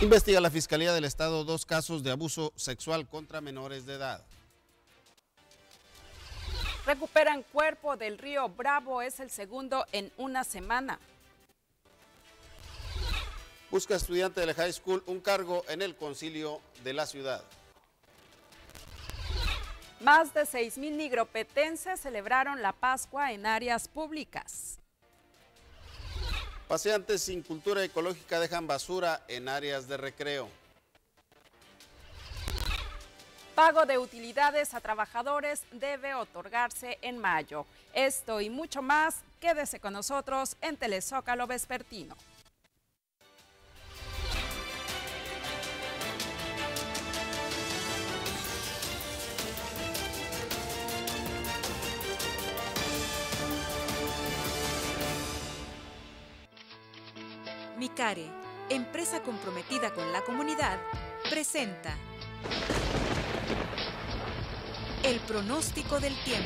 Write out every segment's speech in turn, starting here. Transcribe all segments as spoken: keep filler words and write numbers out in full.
Investiga la Fiscalía del Estado dos casos de abuso sexual contra menores de edad. Recuperan cuerpo del río Bravo, es el segundo en una semana. Busca estudiante de la high school un cargo en el concilio de la ciudad. Más de seis mil nigropetenses celebraron la Pascua en áreas públicas. Paseantes sin cultura ecológica dejan basura en áreas de recreo. Pago de utilidades a trabajadores debe otorgarse en mayo. Esto y mucho más, quédese con nosotros en Telezócalo Vespertino. Micare, empresa comprometida con la comunidad, presenta el pronóstico del tiempo.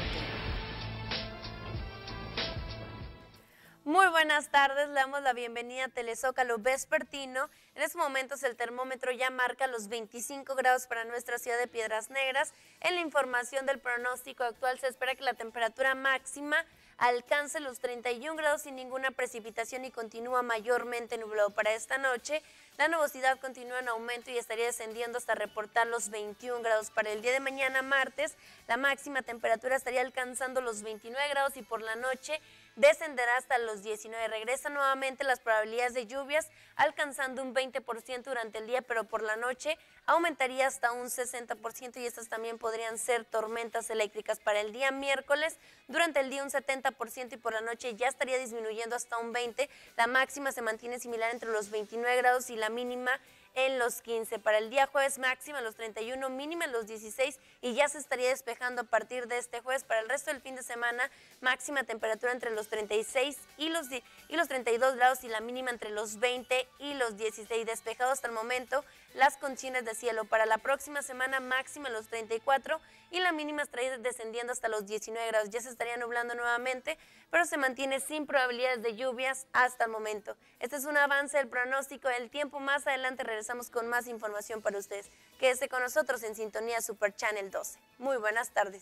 Muy buenas tardes, le damos la bienvenida a Telezócalo Vespertino. En estos momentos el termómetro ya marca los veinticinco grados para nuestra ciudad de Piedras Negras. En la información del pronóstico actual se espera que la temperatura máxima alcance los treinta y un grados sin ninguna precipitación y continúa mayormente nublado para esta noche. La nubosidad continúa en aumento y estaría descendiendo hasta reportar los veintiún grados para el día de mañana, martes. La máxima temperatura estaría alcanzando los veintinueve grados y por la noche descenderá hasta los diecinueve. Regresan nuevamente las probabilidades de lluvias, alcanzando un veinte por ciento durante el día, pero por la noche aumentaría hasta un sesenta por ciento y estas también podrían ser tormentas eléctricas. Para el día miércoles, durante el día un setenta por ciento y por la noche ya estaría disminuyendo hasta un veinte por ciento. La máxima se mantiene similar entre los veintinueve grados y la mínima en los quince. Para el día jueves máxima en los treinta y uno, mínima en los dieciséis y ya se estaría despejando a partir de este jueves. Para el resto del fin de semana, máxima temperatura entre los treinta y seis y los, y los treinta y dos grados y la mínima entre los veinte y los dieciséis. Despejado hasta el momento las condiciones de cielo. Para la próxima semana, máxima en los treinta y cuatro y la mínima estaría descendiendo hasta los diecinueve grados. Ya se estaría nublando nuevamente, pero se mantiene sin probabilidades de lluvias hasta el momento. Este es un avance del pronóstico del tiempo. Más adelante regresamos con más información para ustedes. Quédese con nosotros en sintonía Super Channel doce. Muy buenas tardes.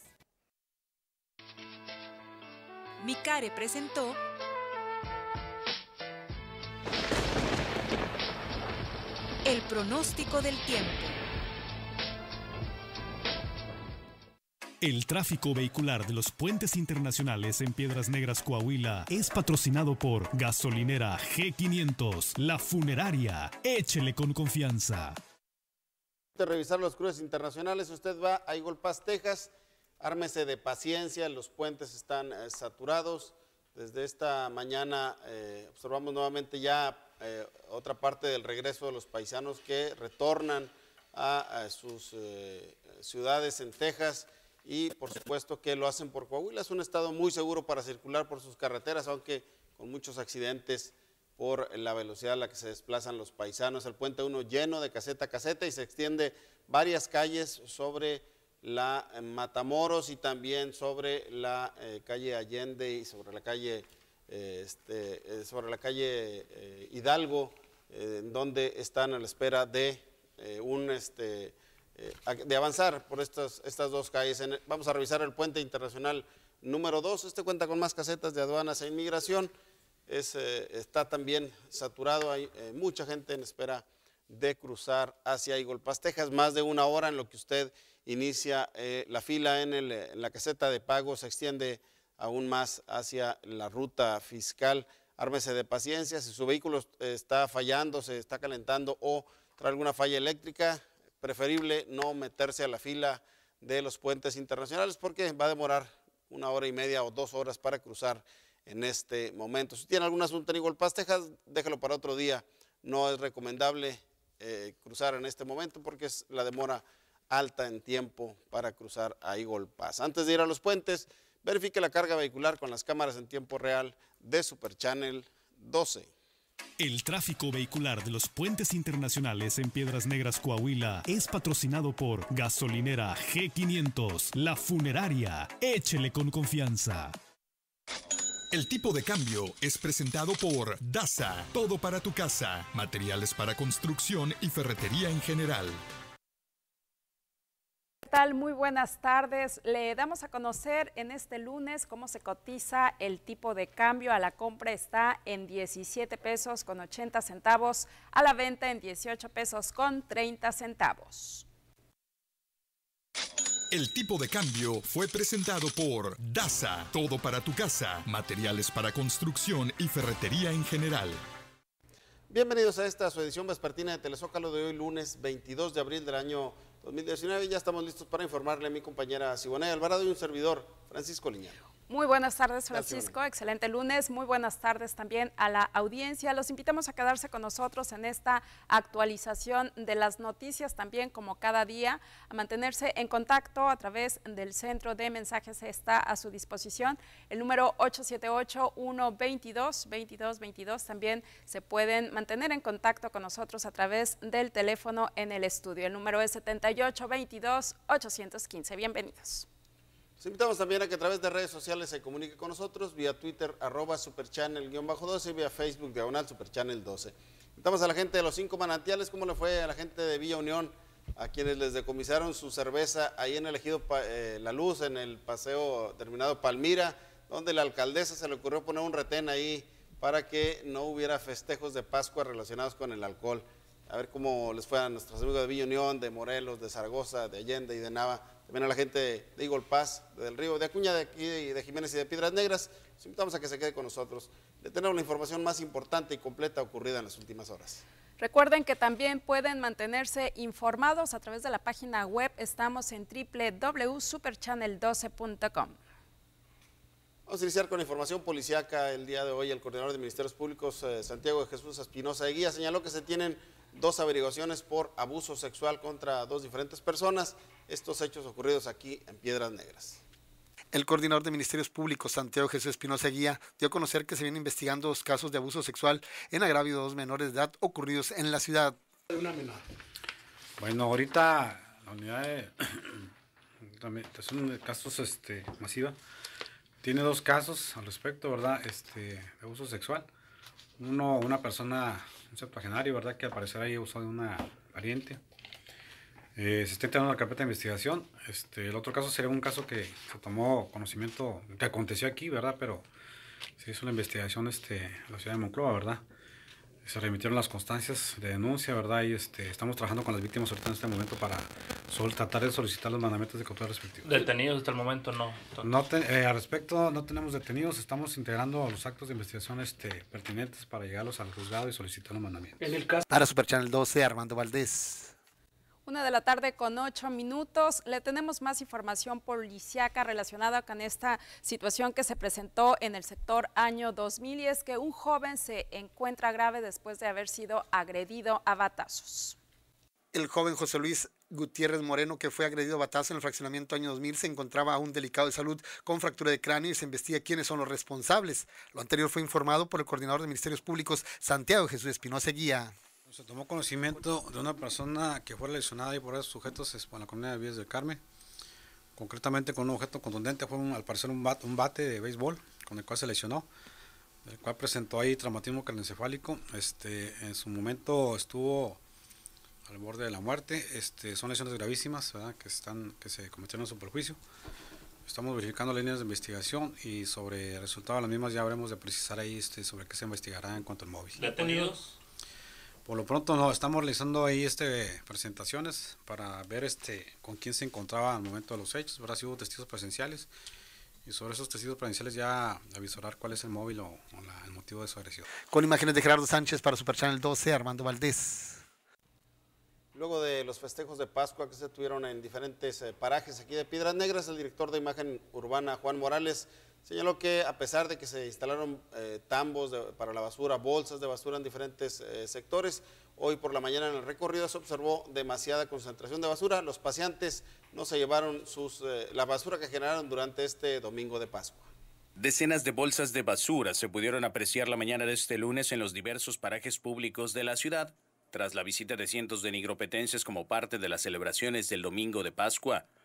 Micare presentó el pronóstico del tiempo. El tráfico vehicular de los puentes internacionales en Piedras Negras, Coahuila, es patrocinado por Gasolinera G quinientos, La Funeraria. Échele con confianza. De revisar los cruces internacionales, usted va a Eagle Pass, Texas, ármese de paciencia, los puentes están eh, saturados. Desde esta mañana eh, observamos nuevamente ya eh, otra parte del regreso de los paisanos que retornan a, a sus eh, ciudades en Texas. Y por supuesto que lo hacen por Coahuila. Es un estado muy seguro para circular por sus carreteras, aunque con muchos accidentes por la velocidad a la que se desplazan los paisanos. El puente uno lleno de caseta a caseta y se extiende varias calles sobre la Matamoros y también sobre la eh, calle Allende y sobre la calle, eh, este, eh, sobre la calle eh, Hidalgo, eh, donde están a la espera de eh, un... Este, de avanzar por estas, estas dos calles. Vamos a revisar el puente internacional número dos. Este cuenta con más casetas de aduanas e inmigración. Es, eh, está también saturado, hay eh, mucha gente en espera de cruzar hacia Eagle Pass, Texas. Más de una hora en lo que usted inicia eh, la fila en, el, en la caseta de pago, se extiende aún más hacia la ruta fiscal. Ármese de paciencia, si su vehículo está fallando, se está calentando o trae alguna falla eléctrica, preferible no meterse a la fila de los puentes internacionales porque va a demorar una hora y media o dos horas para cruzar en este momento. Si tiene algún asunto en Eagle Pass, Texas, déjalo para otro día. No es recomendable eh, cruzar en este momento porque es la demora alta en tiempo para cruzar a Eagle Pass. Antes de ir a los puentes, verifique la carga vehicular con las cámaras en tiempo real de Super Channel doce. El tráfico vehicular de los puentes internacionales en Piedras Negras, Coahuila, es patrocinado por Gasolinera G quinientos, La Funeraria. Échele con confianza. El tipo de cambio es presentado por Daza, todo para tu casa, materiales para construcción y ferretería en general. ¿Qué tal? Muy buenas tardes. Le damos a conocer en este lunes cómo se cotiza el tipo de cambio. A la compra está en diecisiete pesos con ochenta centavos, a la venta en dieciocho pesos con treinta centavos. El tipo de cambio fue presentado por Daza, todo para tu casa, materiales para construcción y ferretería en general. Bienvenidos a esta su edición vespertina de Telezócalo de hoy, lunes veintidós de abril del año dos mil diecinueve. Ya estamos listos para informarle a mi compañera Siboney Alvarado y un servidor, Francisco Liñano. Muy buenas tardes, Francisco. Excelente lunes. Muy buenas tardes también a la audiencia. Los invitamos a quedarse con nosotros en esta actualización de las noticias, también como cada día, a mantenerse en contacto a través del centro de mensajes. Está a su disposición el número ocho siete ocho, uno dos dos, veintidós veintidós. También se pueden mantener en contacto con nosotros a través del teléfono en el estudio. El número es setenta y ocho, veintidós, ochocientos quince. Bienvenidos. Los invitamos también a que a través de redes sociales se comunique con nosotros, vía Twitter, arroba superchannel-doce, vía Facebook, diagonal superchannel doce. Invitamos a la gente de los cinco manantiales, ¿cómo le fue a la gente de Villa Unión, a quienes les decomisaron su cerveza ahí en el ejido eh, La Luz, en el paseo terminado Palmira, donde la alcaldesa se le ocurrió poner un retén ahí para que no hubiera festejos de Pascua relacionados con el alcohol? A ver cómo les fue a nuestros amigos de Villa Unión, de Morelos, de Zaragoza, de Allende y de Nava. También a la gente de Eagle Pass, de Del Río, de Acuña, de aquí, de Jiménez y de Piedras Negras. Los invitamos a que se quede con nosotros. Le tenemos la información más importante y completa ocurrida en las últimas horas. Recuerden que también pueden mantenerse informados a través de la página web. Estamos en doble u doble u doble u punto superchannel doce punto com. Vamos a iniciar con información policíaca. El día de hoy el coordinador de Ministerios Públicos, eh, Santiago de Jesús Espinosa Eguía, señaló que se tienen dos averiguaciones por abuso sexual contra dos diferentes personas. Estos hechos ocurridos aquí en Piedras Negras. El coordinador de Ministerios Públicos, Santiago Jesús Espinosa Eguía, dio a conocer que se vienen investigando dos casos de abuso sexual en agravio de dos menores de edad ocurridos en la ciudad. Una menor. Bueno, ahorita la unidad de son casos este, masiva tiene dos casos al respecto, ¿verdad? Este, de abuso sexual. Uno, una persona, un septuagenario, ¿verdad? Que al parecer ahí abusó de una pariente. Eh, se está entrando una carpeta de investigación. Este, el otro caso sería un caso que se tomó conocimiento, que aconteció aquí, ¿verdad? Pero se hizo la investigación este, en la ciudad de Monclova, ¿verdad? Se remitieron las constancias de denuncia, ¿verdad? Y este, estamos trabajando con las víctimas ahorita en este momento para sol, tratar de solicitar los mandamientos de captura respectivos. ¿Detenidos hasta el momento? No. no te, eh, al respecto, no tenemos detenidos. Estamos integrando los actos de investigación este, pertinentes para llegarlos al juzgado y solicitar los mandamientos. En el caso... Para Superchannel doce, Armando Valdés. Una de la tarde con ocho minutos. Le tenemos más información policíaca relacionada con esta situación que se presentó en el sector Año dos mil, y es que un joven se encuentra grave después de haber sido agredido a batazos. El joven José Luis Gutiérrez Moreno, que fue agredido a batazos en el fraccionamiento Año dos mil, se encontraba aún delicado de salud con fractura de cráneo y se investiga quiénes son los responsables. Lo anterior fue informado por el coordinador de Ministerios Públicos, Santiago Jesús Espinosa Eguía. Se tomó conocimiento de una persona que fue lesionada y por esos sujetos en la comunidad de Villas del Carmen, concretamente con un objeto contundente, fue un, al parecer un bate, un bate de béisbol con el cual se lesionó, el cual presentó ahí traumatismo craneoencefálico. Este, en su momento estuvo al borde de la muerte. Este, son lesiones gravísimas, ¿verdad? que, están, que se cometieron en su perjuicio. Estamos verificando líneas de investigación y sobre el resultado de las mismas ya habremos de precisar ahí este, sobre qué se investigará en cuanto al móvil. ¿Detenidos? Por lo pronto no, estamos realizando ahí este, presentaciones para ver este, con quién se encontraba al momento de los hechos, ¿verdad? Si hubo testigos presenciales, y sobre esos testigos presenciales ya avisorar cuál es el móvil o, o la, el motivo de su agresión. Con imágenes de Gerardo Sánchez para Superchannel doce, Armando Valdés. Luego de los festejos de Pascua que se tuvieron en diferentes eh, parajes aquí de Piedras Negras, el director de imagen urbana, Juan Morales, señaló que a pesar de que se instalaron eh, tambos de, para la basura, bolsas de basura en diferentes eh, sectores, hoy por la mañana en el recorrido se observó demasiada concentración de basura. Los paseantes no se llevaron sus, eh, la basura que generaron durante este domingo de Pascua. Decenas de bolsas de basura se pudieron apreciar la mañana de este lunes en los diversos parajes públicos de la ciudad, tras la visita de cientos de nigropetenses como parte de las celebraciones del domingo de Pascua.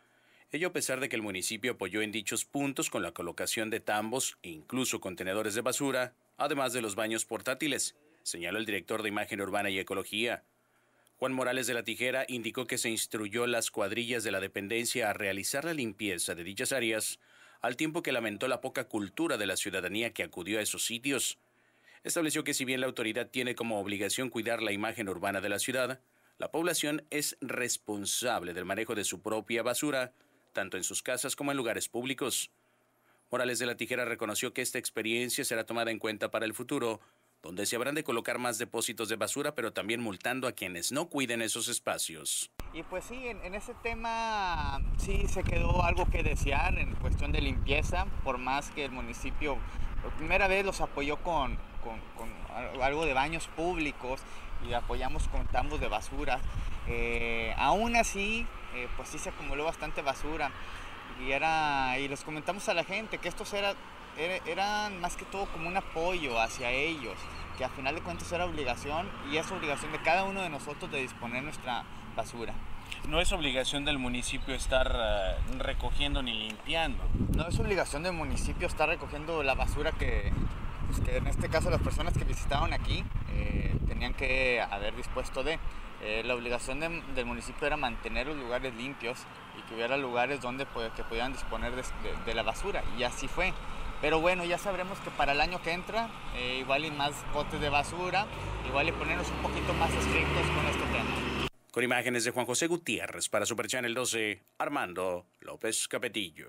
Ello a pesar de que el municipio apoyó en dichos puntos con la colocación de tambos e incluso contenedores de basura, además de los baños portátiles, señaló el director de Imagen Urbana y Ecología. Juan Morales de la Tijera indicó que se instruyó las cuadrillas de la dependencia a realizar la limpieza de dichas áreas, al tiempo que lamentó la poca cultura de la ciudadanía que acudió a esos sitios. Estableció que si bien la autoridad tiene como obligación cuidar la imagen urbana de la ciudad, la población es responsable del manejo de su propia basura, tanto en sus casas como en lugares públicos. Morales de la Tijera reconoció que esta experiencia será tomada en cuenta para el futuro, donde se habrán de colocar más depósitos de basura, pero también multando a quienes no cuiden esos espacios. Y pues sí, en, en ese tema sí se quedó algo que desear en cuestión de limpieza, por más que el municipio por primera vez los apoyó con, con, con algo de baños públicos y apoyamos con tambos de basura. Eh, aún así, eh, pues sí se acumuló bastante basura y, era, y les comentamos a la gente que estos era, era, eran más que todo como un apoyo hacia ellos, que a final de cuentas era obligación y es obligación de cada uno de nosotros de disponer nuestra basura. No es obligación del municipio estar uh, recogiendo ni limpiando. No es obligación del municipio estar recogiendo la basura que, pues que en este caso las personas que visitaron aquí eh, tenían que haber dispuesto de. Eh, la obligación de, del municipio era mantener los lugares limpios y que hubiera lugares donde pues, que pudieran disponer de, de, de la basura, y así fue. Pero bueno, ya sabremos que para el año que entra eh, igual y más botes de basura, igual y ponernos un poquito más estrictos con este tema. Con imágenes de Juan José Gutiérrez para Super Channel doce, Armando López Capetillo.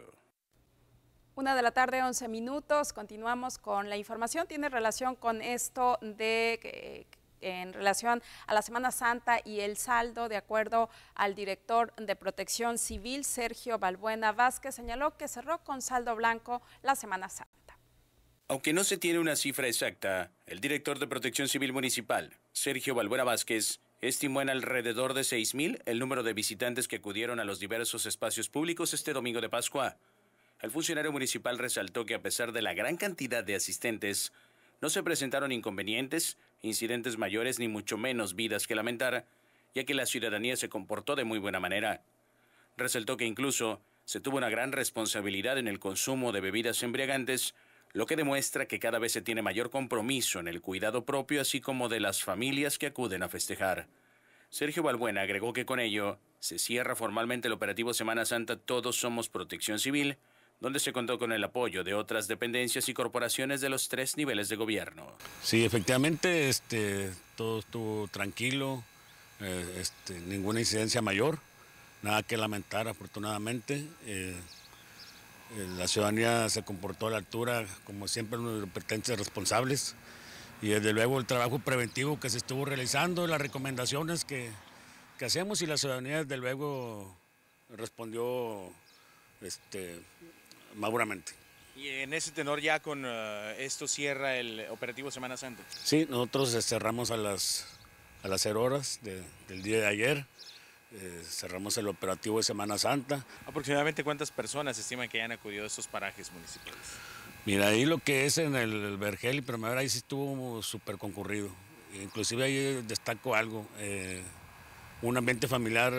Una de la tarde, once minutos. Continuamos con la información. Tiene relación con esto de que en relación a la Semana Santa y el saldo. De acuerdo al director de Protección Civil, Sergio Balbuena Vázquez, señaló que cerró con saldo blanco la Semana Santa. Aunque no se tiene una cifra exacta, el director de Protección Civil Municipal, Sergio Balbuena Vázquez, estimó en alrededor de seis mil el número de visitantes que acudieron a los diversos espacios públicos este domingo de Pascua. El funcionario municipal resaltó que a pesar de la gran cantidad de asistentes, no se presentaron inconvenientes, incidentes mayores ni mucho menos vidas que lamentar, ya que la ciudadanía se comportó de muy buena manera. Resaltó que incluso se tuvo una gran responsabilidad en el consumo de bebidas embriagantes, lo que demuestra que cada vez se tiene mayor compromiso en el cuidado propio, así como de las familias que acuden a festejar. Sergio Balbuena agregó que con ello se cierra formalmente el operativo Semana Santa Todos Somos Protección Civil, donde se contó con el apoyo de otras dependencias y corporaciones de los tres niveles de gobierno. Sí, efectivamente, este, todo estuvo tranquilo, eh, este, ninguna incidencia mayor, nada que lamentar afortunadamente. Eh, eh, la ciudadanía se comportó a la altura, como siempre, los pertenecientes responsables, y desde luego el trabajo preventivo que se estuvo realizando, las recomendaciones que, que hacemos, y la ciudadanía desde luego respondió este, maduramente. Y en ese tenor ya con uh, esto cierra el operativo Semana Santa. Sí, nosotros cerramos a las, a las cero horas de, del día de ayer, eh, cerramos el operativo de Semana Santa. ¿Aproximadamente cuántas personas estiman que hayan acudido a estos parajes municipales? Mira, ahí lo que es en el, el Vergel y Primavera, ahí sí estuvo súper concurrido. Inclusive ahí destaco algo, eh, un ambiente familiar,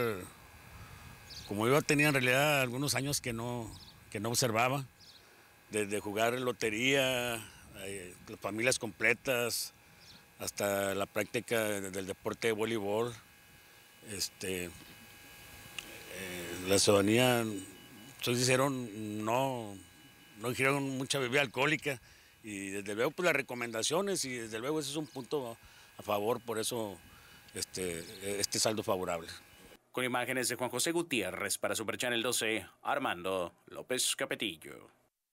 como yo tenía en realidad algunos años que no, que no observaba, desde jugar lotería, eh, familias completas, hasta la práctica del deporte de voleibol. Este, eh, la ciudadanía, soy sincero, no, no ingirieron mucha bebida alcohólica, y desde luego pues las recomendaciones, y desde luego ese es un punto a favor, por eso este, este saldo favorable. Con imágenes de Juan José Gutiérrez para Super Channel doce, Armando López Capetillo.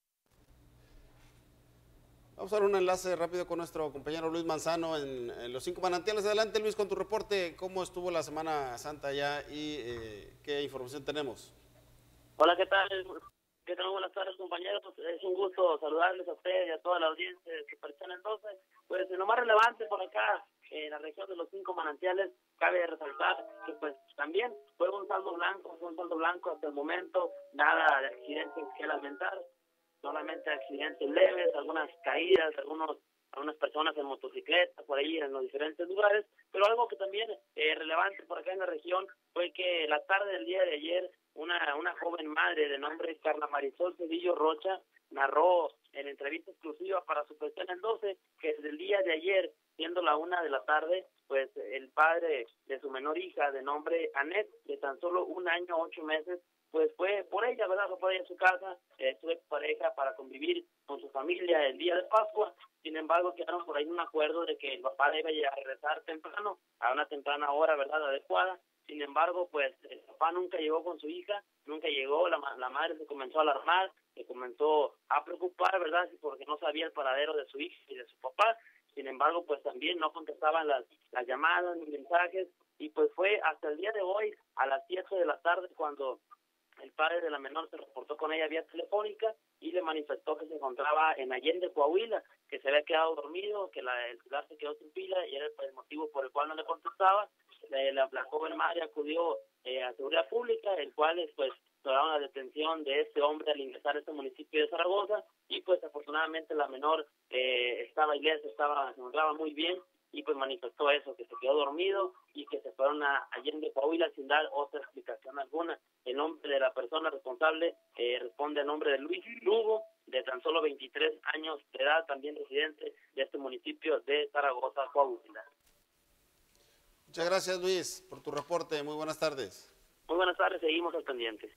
Vamos a dar un enlace rápido con nuestro compañero Luis Manzano en, en Los Cinco Manantiales. Adelante, Luis, con tu reporte. ¿Cómo estuvo la Semana Santa allá y eh, qué información tenemos? Hola, ¿qué tal? ¿Qué tal? Buenas tardes, compañeros. Es un gusto saludarles a ustedes y a toda la audiencia de Super Channel doce. Pues lo más relevante por acá, en la región de Los Cinco Manantiales, cabe resaltar que pues también fue un saldo blanco, fue un saldo blanco hasta el momento, nada de accidentes que lamentar, solamente accidentes leves, algunas caídas, algunos a unas personas en motocicleta, por ahí en los diferentes lugares, pero algo que también es eh, relevante por acá en la región fue que la tarde del día de ayer, una, una joven madre de nombre Carla Marisol Cedillo Rocha narró en entrevista exclusiva para su P C en el doce que desde el día de ayer, siendo la una de la tarde, pues el padre de su menor hija de nombre Anet, de tan solo un año, ocho meses, pues fue por ella, ¿verdad? Fue por ella a su casa, eh, su pareja para convivir con su familia el día de Pascua. Sin embargo, quedaron por ahí un acuerdo de que el papá debe a regresar temprano, a una temprana hora, ¿verdad?, adecuada. Sin embargo, pues el papá nunca llegó con su hija, nunca llegó, la, la madre se comenzó a alarmar, se comenzó a preocupar, ¿verdad?, porque no sabía el paradero de su hija y de su papá. Sin embargo, pues también no contestaban las, las llamadas ni mensajes, y pues fue hasta el día de hoy, a las siete de la tarde, cuando el padre de la menor se reportó con ella vía telefónica y le manifestó que se encontraba en Allende, Coahuila, que se había quedado dormido, que la, el celular se quedó sin pila y era el motivo por el cual no le contestaba. La, la, la joven madre acudió eh, a seguridad pública, el cual pues lograron la detención de este hombre al ingresar a este municipio de Zaragoza, y pues afortunadamente la menor eh, estaba ilesa, estaba, se encontraba muy bien, y pues manifestó eso, que se quedó dormido y que se fueron a Allende, Coahuila, sin dar otra explicación alguna. El nombre de la persona responsable eh, responde al nombre de Luis Lugo, de tan solo veintitrés años de edad, también residente de este municipio de Zaragoza, Coahuila. Muchas gracias, Luis, por tu reporte. Muy buenas tardes. Muy buenas tardes, seguimos al pendiente.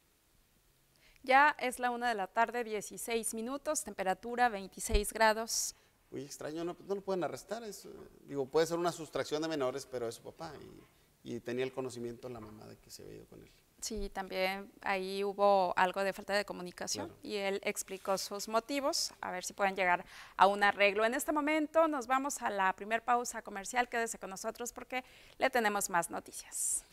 Ya es la una de la tarde, dieciséis minutos, temperatura veintiséis grados. Muy extraño, no, no lo pueden arrestar. Es, digo, puede ser una sustracción de menores, pero es su papá y, y tenía el conocimiento la mamá de que se había ido con él. Sí, también ahí hubo algo de falta de comunicación, claro, y él explicó sus motivos, a ver si pueden llegar a un arreglo. En este momento nos vamos a la primer pausa comercial, quédese con nosotros porque le tenemos más noticias.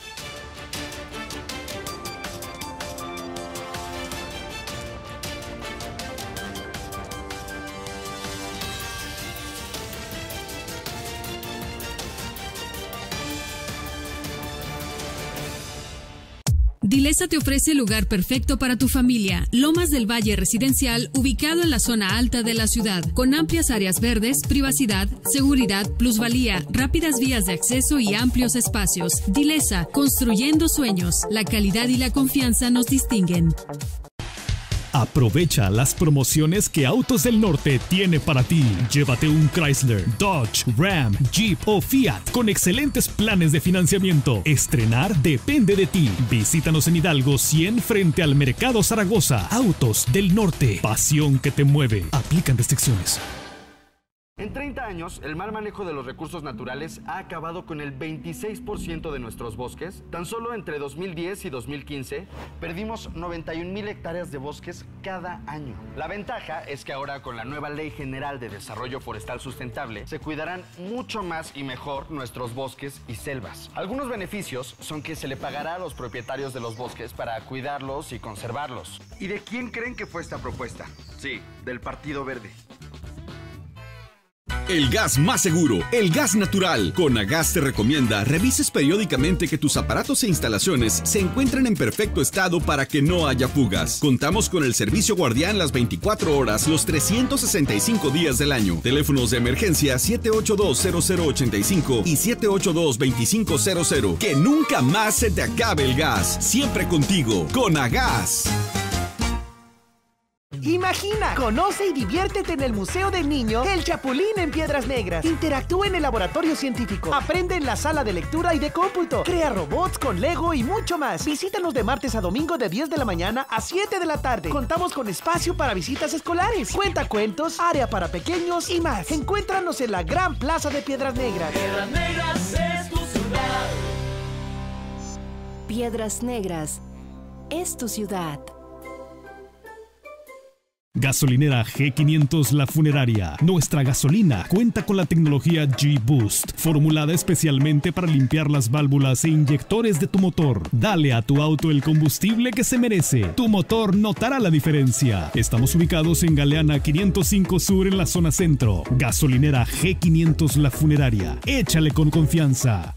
Dilesa te ofrece el lugar perfecto para tu familia. Lomas del Valle Residencial, ubicado en la zona alta de la ciudad, con amplias áreas verdes, privacidad, seguridad, plusvalía, rápidas vías de acceso y amplios espacios. Dilesa, construyendo sueños. La calidad y la confianza nos distinguen. Aprovecha las promociones que Autos del Norte tiene para ti. Llévate un Chrysler, Dodge, Ram, Jeep o Fiat con excelentes planes de financiamiento. Estrenar depende de ti. Visítanos en Hidalgo cien frente al Mercado Zaragoza. Autos del Norte. Pasión que te mueve. Aplican restricciones. En treinta años, el mal manejo de los recursos naturales ha acabado con el veintiséis por ciento de nuestros bosques. Tan solo entre dos mil diez y dos mil quince, perdimos noventa y un mil hectáreas de bosques cada año. La ventaja es que ahora, con la nueva Ley General de Desarrollo Forestal Sustentable, se cuidarán mucho más y mejor nuestros bosques y selvas. Algunos beneficios son que se le pagará a los propietarios de los bosques para cuidarlos y conservarlos. ¿Y de quién creen que fue esta propuesta? Sí, del Partido Verde. El gas más seguro, el gas natural. Conagas te recomienda revises periódicamente que tus aparatos e instalaciones se encuentren en perfecto estado para que no haya fugas. Contamos con el servicio guardián las veinticuatro horas, los trescientos sesenta y cinco días del año. Teléfonos de emergencia siete ocho dos, cero cero ocho cinco y siete ocho dos, dos cinco cero cero. Que nunca más se te acabe el gas. Siempre contigo. Conagas. Imagina, conoce y diviértete en el Museo del Niño El Chapulín en Piedras Negras. Interactúa en el laboratorio científico. Aprende en la sala de lectura y de cómputo. Crea robots con Lego y mucho más. Visítanos de martes a domingo de diez de la mañana a siete de la tarde. Contamos con espacio para visitas escolares, cuentacuentos, área para pequeños y más. Encuéntranos en la Gran Plaza de Piedras Negras. Piedras Negras es tu ciudad. Piedras Negras es tu ciudad. Gasolinera G quinientos La Funeraria. Nuestra gasolina cuenta con la tecnología G-Boost, formulada especialmente para limpiar las válvulas e inyectores de tu motor. Dale a tu auto el combustible que se merece. Tu motor notará la diferencia. Estamos ubicados en Galeana quinientos cinco Sur en la zona centro. Gasolinera G quinientos La Funeraria. Échale con confianza.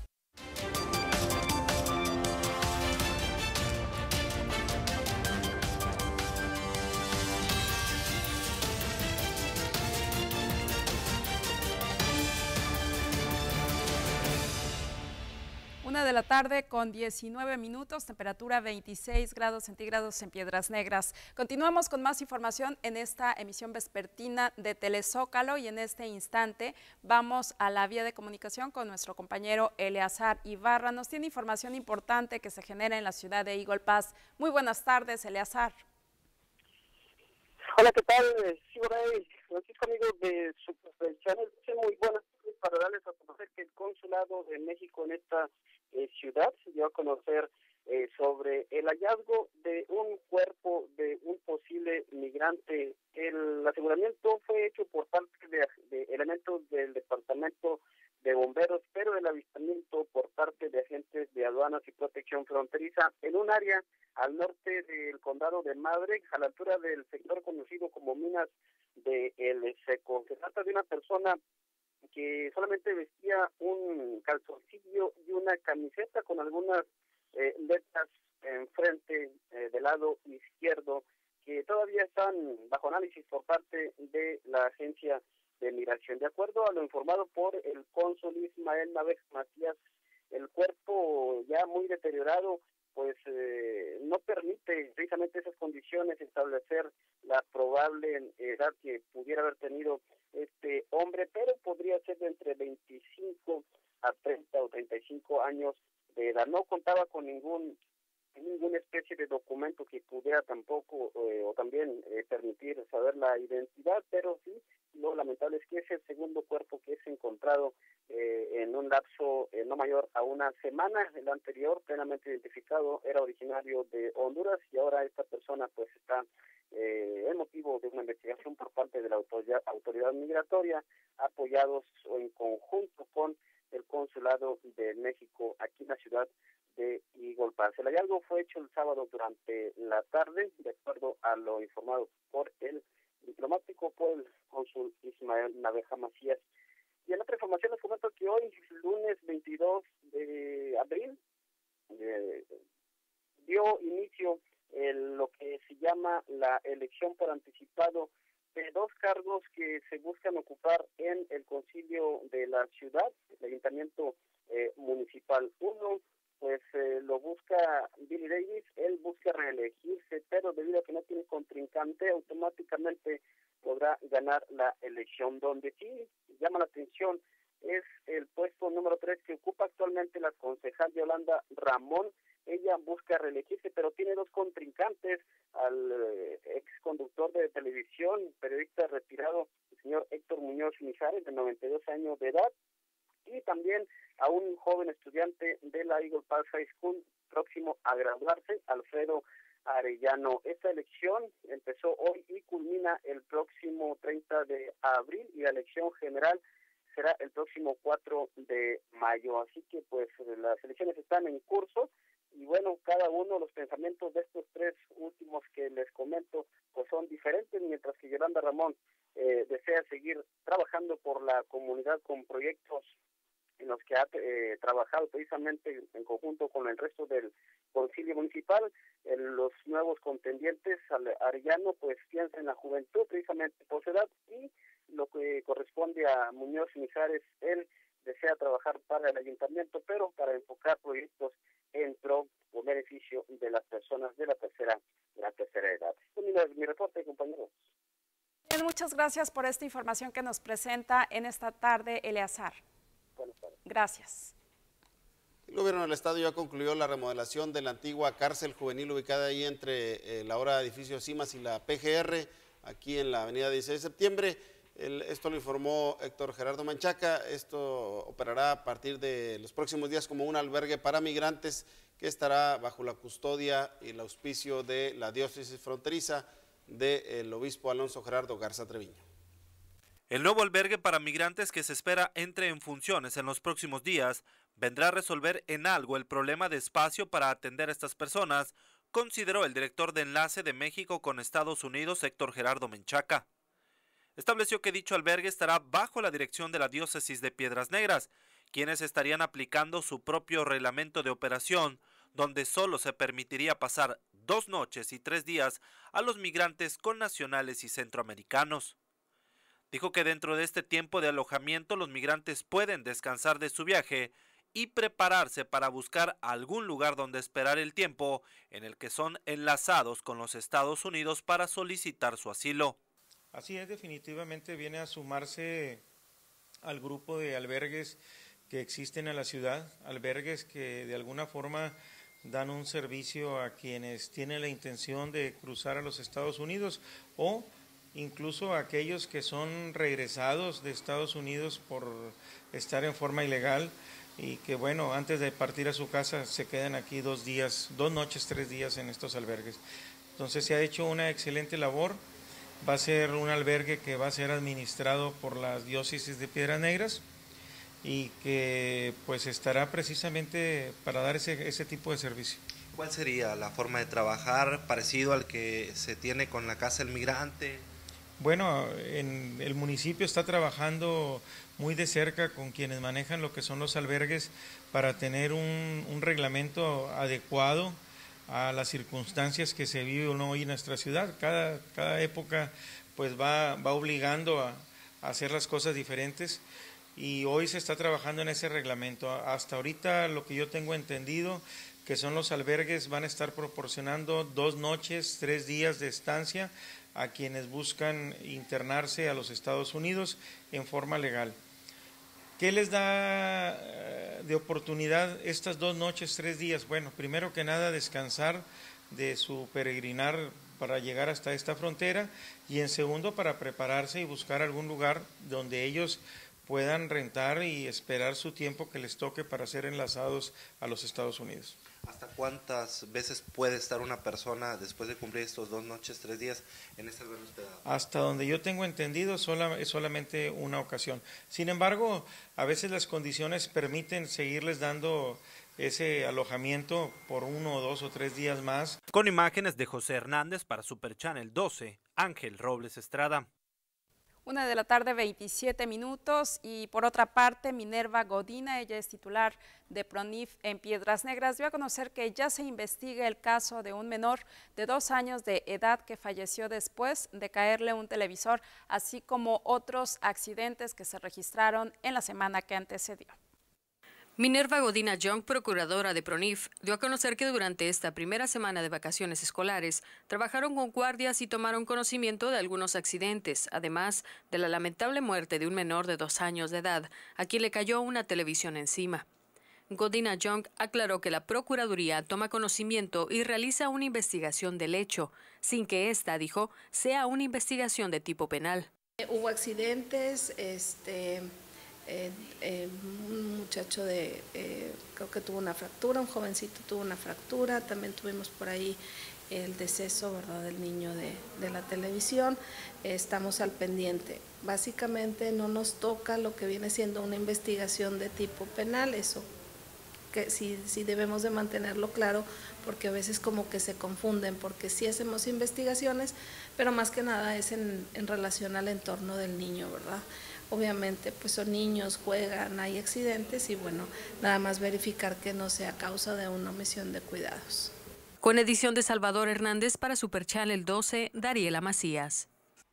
Una de la tarde con diecinueve minutos, temperatura veintiséis grados centígrados en Piedras Negras. Continuamos con más información en esta emisión vespertina de Telezócalo y en este instante vamos a la vía de comunicación con nuestro compañero Eleazar Ibarra. Nos tiene información importante que se genera en la ciudad de Eagle Pass. Muy buenas tardes, Eleazar. Hola, ¿qué tal? Sí, por ahí, Francisco, amigos de Supervenciones. Muy buenas tardes para darles a conocer que el Consulado de México en esta eh, ciudad se dio a conocer eh, sobre el hallazgo de un cuerpo de un posible migrante. El aseguramiento fue hecho por parte de, de elementos del Departamento de Bomberos, pero el avistamiento por parte de agentes de aduanas y protección fronteriza en un área al norte del condado de Madrid, a la altura del sector conocido como Minas de El Seco. Se trata de una persona que solamente vestía un calzoncillo y una camiseta con algunas eh, letras enfrente eh, del lado izquierdo que todavía están bajo análisis por parte de la agencia de migración. De acuerdo a lo informado por el cónsul Ismael Naveja Macías, el cuerpo ya muy deteriorado pues eh, no permite precisamente esas condiciones establecer la probable edad que pudiera haber tenido este hombre, pero podría ser de entre veinticinco a treinta o treinta y cinco años de edad. No contaba con ningún ninguna especie de documento que pudiera tampoco eh, o también eh, permitir saber la identidad, pero sí, lo lamentable es que es el segundo cuerpo que es encontrado eh, en un lapso eh, no mayor a una semana. El anterior, plenamente identificado, era originario de Honduras y ahora esta persona pues está eh, en motivo de una investigación por parte de la autoridad, autoridad migratoria, apoyados o en conjunto con el Consulado de México aquí en la ciudad de Eagle Pass. El hallazgo fue hecho el sábado durante la tarde, de acuerdo a lo informado por el diplomático, por el cónsul Ismael Naveja Macías. Y en otra información les comento que hoy, lunes veintidós de abril, eh, dio inicio el, lo que se llama la elección por anticipado de dos cargos que se buscan ocupar en el concilio de la ciudad, el ayuntamiento eh, municipal. Uno pues eh, lo busca Billy Davis, él busca reelegirse, pero debido a que no tiene contrincante, automáticamente podrá ganar la elección. Donde sí llama la atención es el puesto número tres que ocupa actualmente la concejal Yolanda Ramón. Ella busca reelegirse, pero tiene dos contrincantes, al eh, ex conductor de televisión, periodista retirado, el señor Héctor Muñoz Mijares, de noventa y dos años de edad, y también a un joven estudiante de la Eagle Pass High School próximo a graduarse, Alfredo Arellano. Esta elección empezó hoy y culmina el próximo treinta de abril y la elección general será el próximo cuatro de mayo. Así que pues las elecciones están en curso y bueno, cada uno de los pensamientos de estos tres últimos que les comento pues son diferentes, mientras que Yolanda Ramón eh, desea seguir trabajando por la comunidad con proyectos en los que ha eh, trabajado precisamente en conjunto con el resto del concilio municipal. En los nuevos contendientes, Arellano pues piensa en la juventud precisamente por su edad, y lo que corresponde a Muñoz Mijares, él desea trabajar para el ayuntamiento, pero para enfocar proyectos en pro o beneficio de las personas de la tercera, de la tercera edad. Este es mi reporte, compañeros. Bien, muchas gracias por esta información que nos presenta en esta tarde, Eleazar. Gracias. El gobierno del estado ya concluyó la remodelación de la antigua cárcel juvenil ubicada ahí entre el ahora edificio Cimas y la P G R, aquí en la avenida dieciséis de septiembre. El, esto lo informó Héctor Gerardo Menchaca. Esto operará a partir de los próximos días como un albergue para migrantes que estará bajo la custodia y el auspicio de la diócesis fronteriza del obispo Alonso Gerardo Garza Treviño. El nuevo albergue para migrantes, que se espera entre en funciones en los próximos días, vendrá a resolver en algo el problema de espacio para atender a estas personas, consideró el director de Enlace de México con Estados Unidos, Héctor Gerardo Menchaca. Estableció que dicho albergue estará bajo la dirección de la diócesis de Piedras Negras, quienes estarían aplicando su propio reglamento de operación, donde solo se permitiría pasar dos noches y tres días a los migrantes connacionales y centroamericanos. Dijo que dentro de este tiempo de alojamiento los migrantes pueden descansar de su viaje y prepararse para buscar algún lugar donde esperar el tiempo en el que son enlazados con los Estados Unidos para solicitar su asilo. Así es, definitivamente viene a sumarse al grupo de albergues que existen en la ciudad, albergues que de alguna forma dan un servicio a quienes tienen la intención de cruzar a los Estados Unidos o incluso a aquellos que son regresados de Estados Unidos por estar en forma ilegal y que bueno, antes de partir a su casa se quedan aquí dos días, dos noches, tres días en estos albergues. Entonces se ha hecho una excelente labor. Va a ser un albergue que va a ser administrado por la diócesis de Piedras Negras y que pues estará precisamente para dar ese, ese tipo de servicio. ¿Cuál sería la forma de trabajar parecido al que se tiene con la Casa del Migrante? Bueno, en el municipio está trabajando muy de cerca con quienes manejan lo que son los albergues para tener un, un reglamento adecuado a las circunstancias que se viven hoy en nuestra ciudad. Cada, cada época pues va, va obligando a, a hacer las cosas diferentes y hoy se está trabajando en ese reglamento. Hasta ahorita lo que yo tengo entendido que son los albergues van a estar proporcionando dos noches, tres días de estancia a quienes buscan internarse a los Estados Unidos en forma legal. ¿Qué les da de oportunidad estas dos noches, tres días? Bueno, primero que nada descansar de su peregrinar para llegar hasta esta frontera y en segundo para prepararse y buscar algún lugar donde ellos puedan rentar y esperar su tiempo que les toque para ser enlazados a los Estados Unidos. ¿Hasta cuántas veces puede estar una persona después de cumplir estos dos noches, tres días en este albergue hospedado? Hasta donde yo tengo entendido sola, es solamente una ocasión. Sin embargo, a veces las condiciones permiten seguirles dando ese alojamiento por uno, dos o tres días más. Con imágenes de José Hernández para Super Channel doce, Ángel Robles Estrada. Una de la tarde, veintisiete minutos, y por otra parte, Minerva Godina, ella es titular de PRONIF en Piedras Negras, dio a conocer que ya se investiga el caso de un menor de dos años de edad que falleció después de caerle un televisor, así como otros accidentes que se registraron en la semana que antecedió. Minerva Godina Young, procuradora de PRONIF, dio a conocer que durante esta primera semana de vacaciones escolares trabajaron con guardias y tomaron conocimiento de algunos accidentes, además de la lamentable muerte de un menor de dos años de edad, a quien le cayó una televisión encima. Godina Young aclaró que la Procuraduría toma conocimiento y realiza una investigación del hecho, sin que esta, dijo, sea una investigación de tipo penal. Hubo accidentes, este... Eh, eh, un muchacho de, eh, creo que tuvo una fractura, un jovencito tuvo una fractura, también tuvimos por ahí el deceso, ¿verdad?, del niño de, de la televisión. Eh, estamos al pendiente. Básicamente no nos toca lo que viene siendo una investigación de tipo penal, eso que sí, sí debemos de mantenerlo claro, porque a veces como que se confunden, porque sí hacemos investigaciones, pero más que nada es en, en relación al entorno del niño, ¿verdad? Obviamente, pues son niños, juegan, hay accidentes y bueno, nada más verificar que no sea causa de una omisión de cuidados. Con edición de Salvador Hernández para Super Channel doce, Dariela Macías.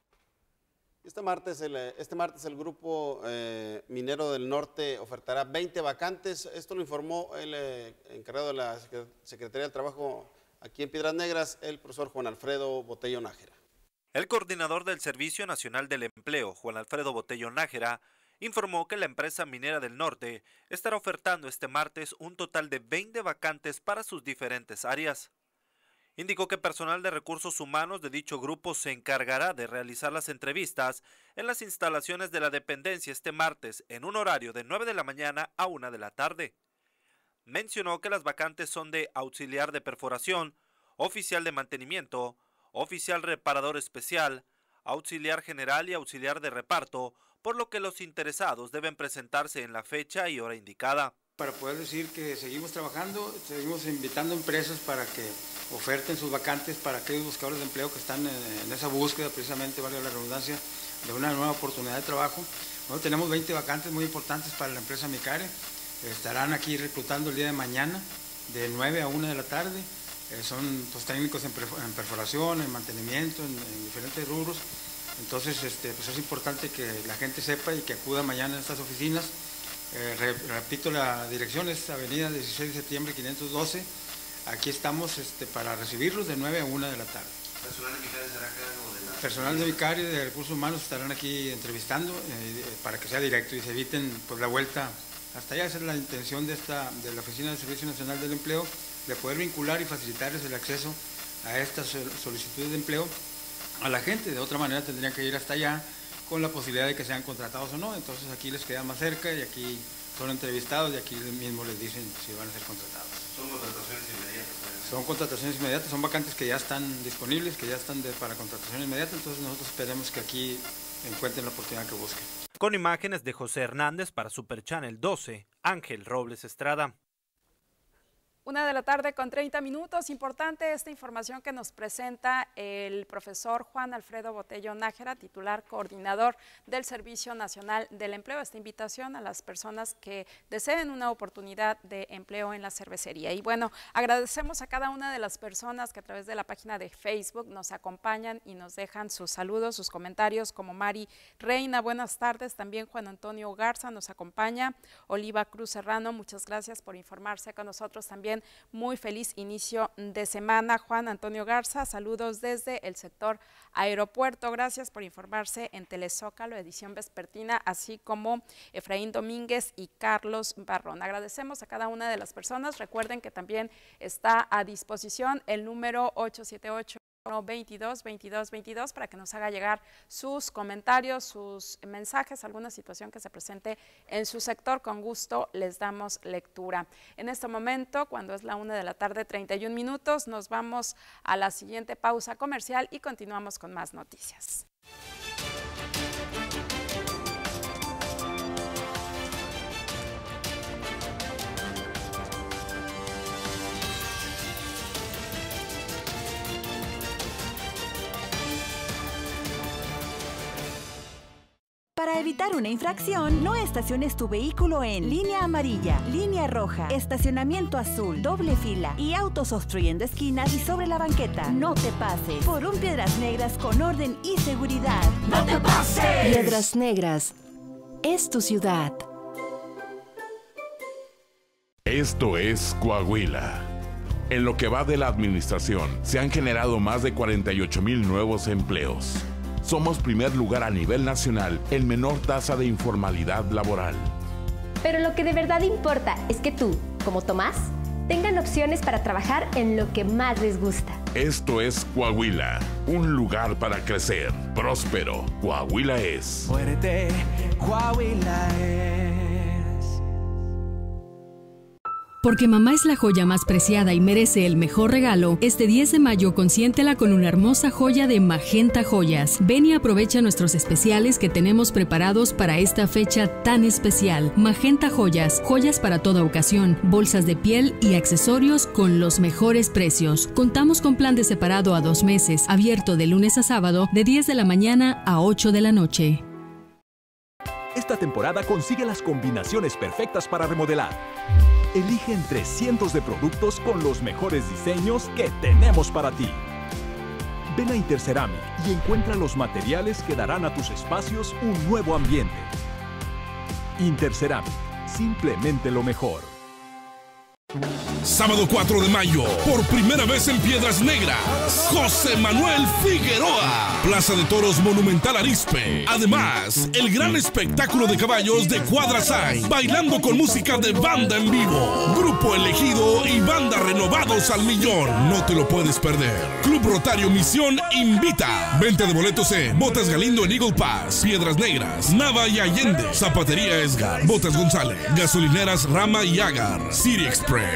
Este martes el, este martes el Grupo eh, Minero del Norte ofertará veinte vacantes. Esto lo informó el eh, encargado de la Secretaría del Trabajo aquí en Piedras Negras, el profesor Juan Alfredo Botello Nájera. El coordinador del Servicio Nacional del Empleo, Juan Alfredo Botello Nájera, informó que la empresa minera del norte estará ofertando este martes un total de veinte vacantes para sus diferentes áreas. Indicó que personal de recursos humanos de dicho grupo se encargará de realizar las entrevistas en las instalaciones de la dependencia este martes en un horario de nueve de la mañana a una de la tarde. Mencionó que las vacantes son de auxiliar de perforación, oficial de mantenimiento, oficial reparador especial, auxiliar general y auxiliar de reparto, por lo que los interesados deben presentarse en la fecha y hora indicada. Para poder decir que seguimos trabajando, seguimos invitando empresas para que oferten sus vacantes para aquellos buscadores de empleo que están en esa búsqueda, precisamente, valga la redundancia, de una nueva oportunidad de trabajo. Bueno, tenemos veinte vacantes muy importantes para la empresa Micare. Estarán aquí reclutando el día de mañana, de nueve a una de la tarde. Eh, son pues, técnicos en, en perforación, en mantenimiento, en, en diferentes rubros. Entonces, este, pues es importante que la gente sepa y que acuda mañana a estas oficinas. Eh, re, repito, la dirección es Avenida dieciséis de septiembre quinientos doce. Aquí estamos este, para recibirlos de nueve a una de la tarde. ¿Personal de Vicario será acá o de la... Personal de Vicario y de Recursos Humanos estarán aquí entrevistando eh, para que sea directo y se eviten pues, la vuelta hasta allá. Esa es la intención de, esta, de la Oficina del Servicio Nacional del Empleo, de poder vincular y facilitarles el acceso a estas solicitudes de empleo a la gente. De otra manera tendrían que ir hasta allá con la posibilidad de que sean contratados o no. Entonces aquí les queda más cerca y aquí son entrevistados y aquí mismo les dicen si van a ser contratados. ¿Son contrataciones inmediatas? Son contrataciones inmediatas, son vacantes que ya están disponibles, que ya están de, para contratación inmediata, entonces nosotros esperemos que aquí encuentren la oportunidad que busquen. Con imágenes de José Hernández para Super Channel doce, Ángel Robles Estrada. Una de la tarde con treinta minutos. Importante esta información que nos presenta el profesor Juan Alfredo Botello Nájera, titular coordinador del Servicio Nacional del Empleo. Esta invitación a las personas que deseen una oportunidad de empleo en la cervecería. Y bueno, agradecemos a cada una de las personas que a través de la página de Facebook nos acompañan y nos dejan sus saludos, sus comentarios, como Mari Reina, buenas tardes. También Juan Antonio Garza nos acompaña. Oliva Cruz Serrano, muchas gracias por informarse con nosotros también. Muy feliz inicio de semana. Juan Antonio Garza, saludos desde el sector aeropuerto. Gracias por informarse en Telezócalo, edición vespertina, así como Efraín Domínguez y Carlos Barrón. Agradecemos a cada una de las personas. Recuerden que también está a disposición el número ocho siete ocho, veintidós, veintidós, veintidós para que nos haga llegar sus comentarios, sus mensajes, alguna situación que se presente en su sector. Con gusto les damos lectura. En este momento, cuando es la una de la tarde, treinta y un minutos, nos vamos a la siguiente pausa comercial y continuamos con más noticias. Para evitar una infracción, no estaciones tu vehículo en línea amarilla, línea roja, estacionamiento azul, doble fila y autos obstruyendo esquinas y sobre la banqueta. No te pases. Por un Piedras Negras con orden y seguridad. ¡No te pases! Piedras Negras es tu ciudad. Esto es Coahuila. En lo que va de la administración, se han generado más de cuarenta y ocho mil nuevos empleos. Somos primer lugar a nivel nacional en menor tasa de informalidad laboral. Pero lo que de verdad importa es que tú, como Tomás, tengan opciones para trabajar en lo que más les gusta. Esto es Coahuila, un lugar para crecer. Próspero, Coahuila es. Fuerte, Coahuila es. Porque mamá es la joya más preciada y merece el mejor regalo, este diez de mayo consiéntela con una hermosa joya de Magenta Joyas. Ven y aprovecha nuestros especiales que tenemos preparados para esta fecha tan especial. Magenta Joyas, joyas para toda ocasión, bolsas de piel y accesorios con los mejores precios. Contamos con plan de separado a dos meses, abierto de lunes a sábado de diez de la mañana a ocho de la noche. Esta temporada consigue las combinaciones perfectas para remodelar. Elige entre cientos de productos con los mejores diseños que tenemos para ti. Ven a Interceramic y encuentra los materiales que darán a tus espacios un nuevo ambiente. Interceramic, simplemente lo mejor. Sábado cuatro de mayo, por primera vez en Piedras Negras, José Manuel Figueroa, Plaza de Toros Monumental Arizpe. Además, el gran espectáculo de caballos de Cuadrasay, bailando con música de banda en vivo. Grupo Elegido y banda renovados al millón. No te lo puedes perder. Club Rotario Misión invita. Venta de boletos en Botas Galindo en Eagle Pass, Piedras Negras, Nava y Allende, Zapatería Esgar, Botas González, Gasolineras Rama y Agar, City Express.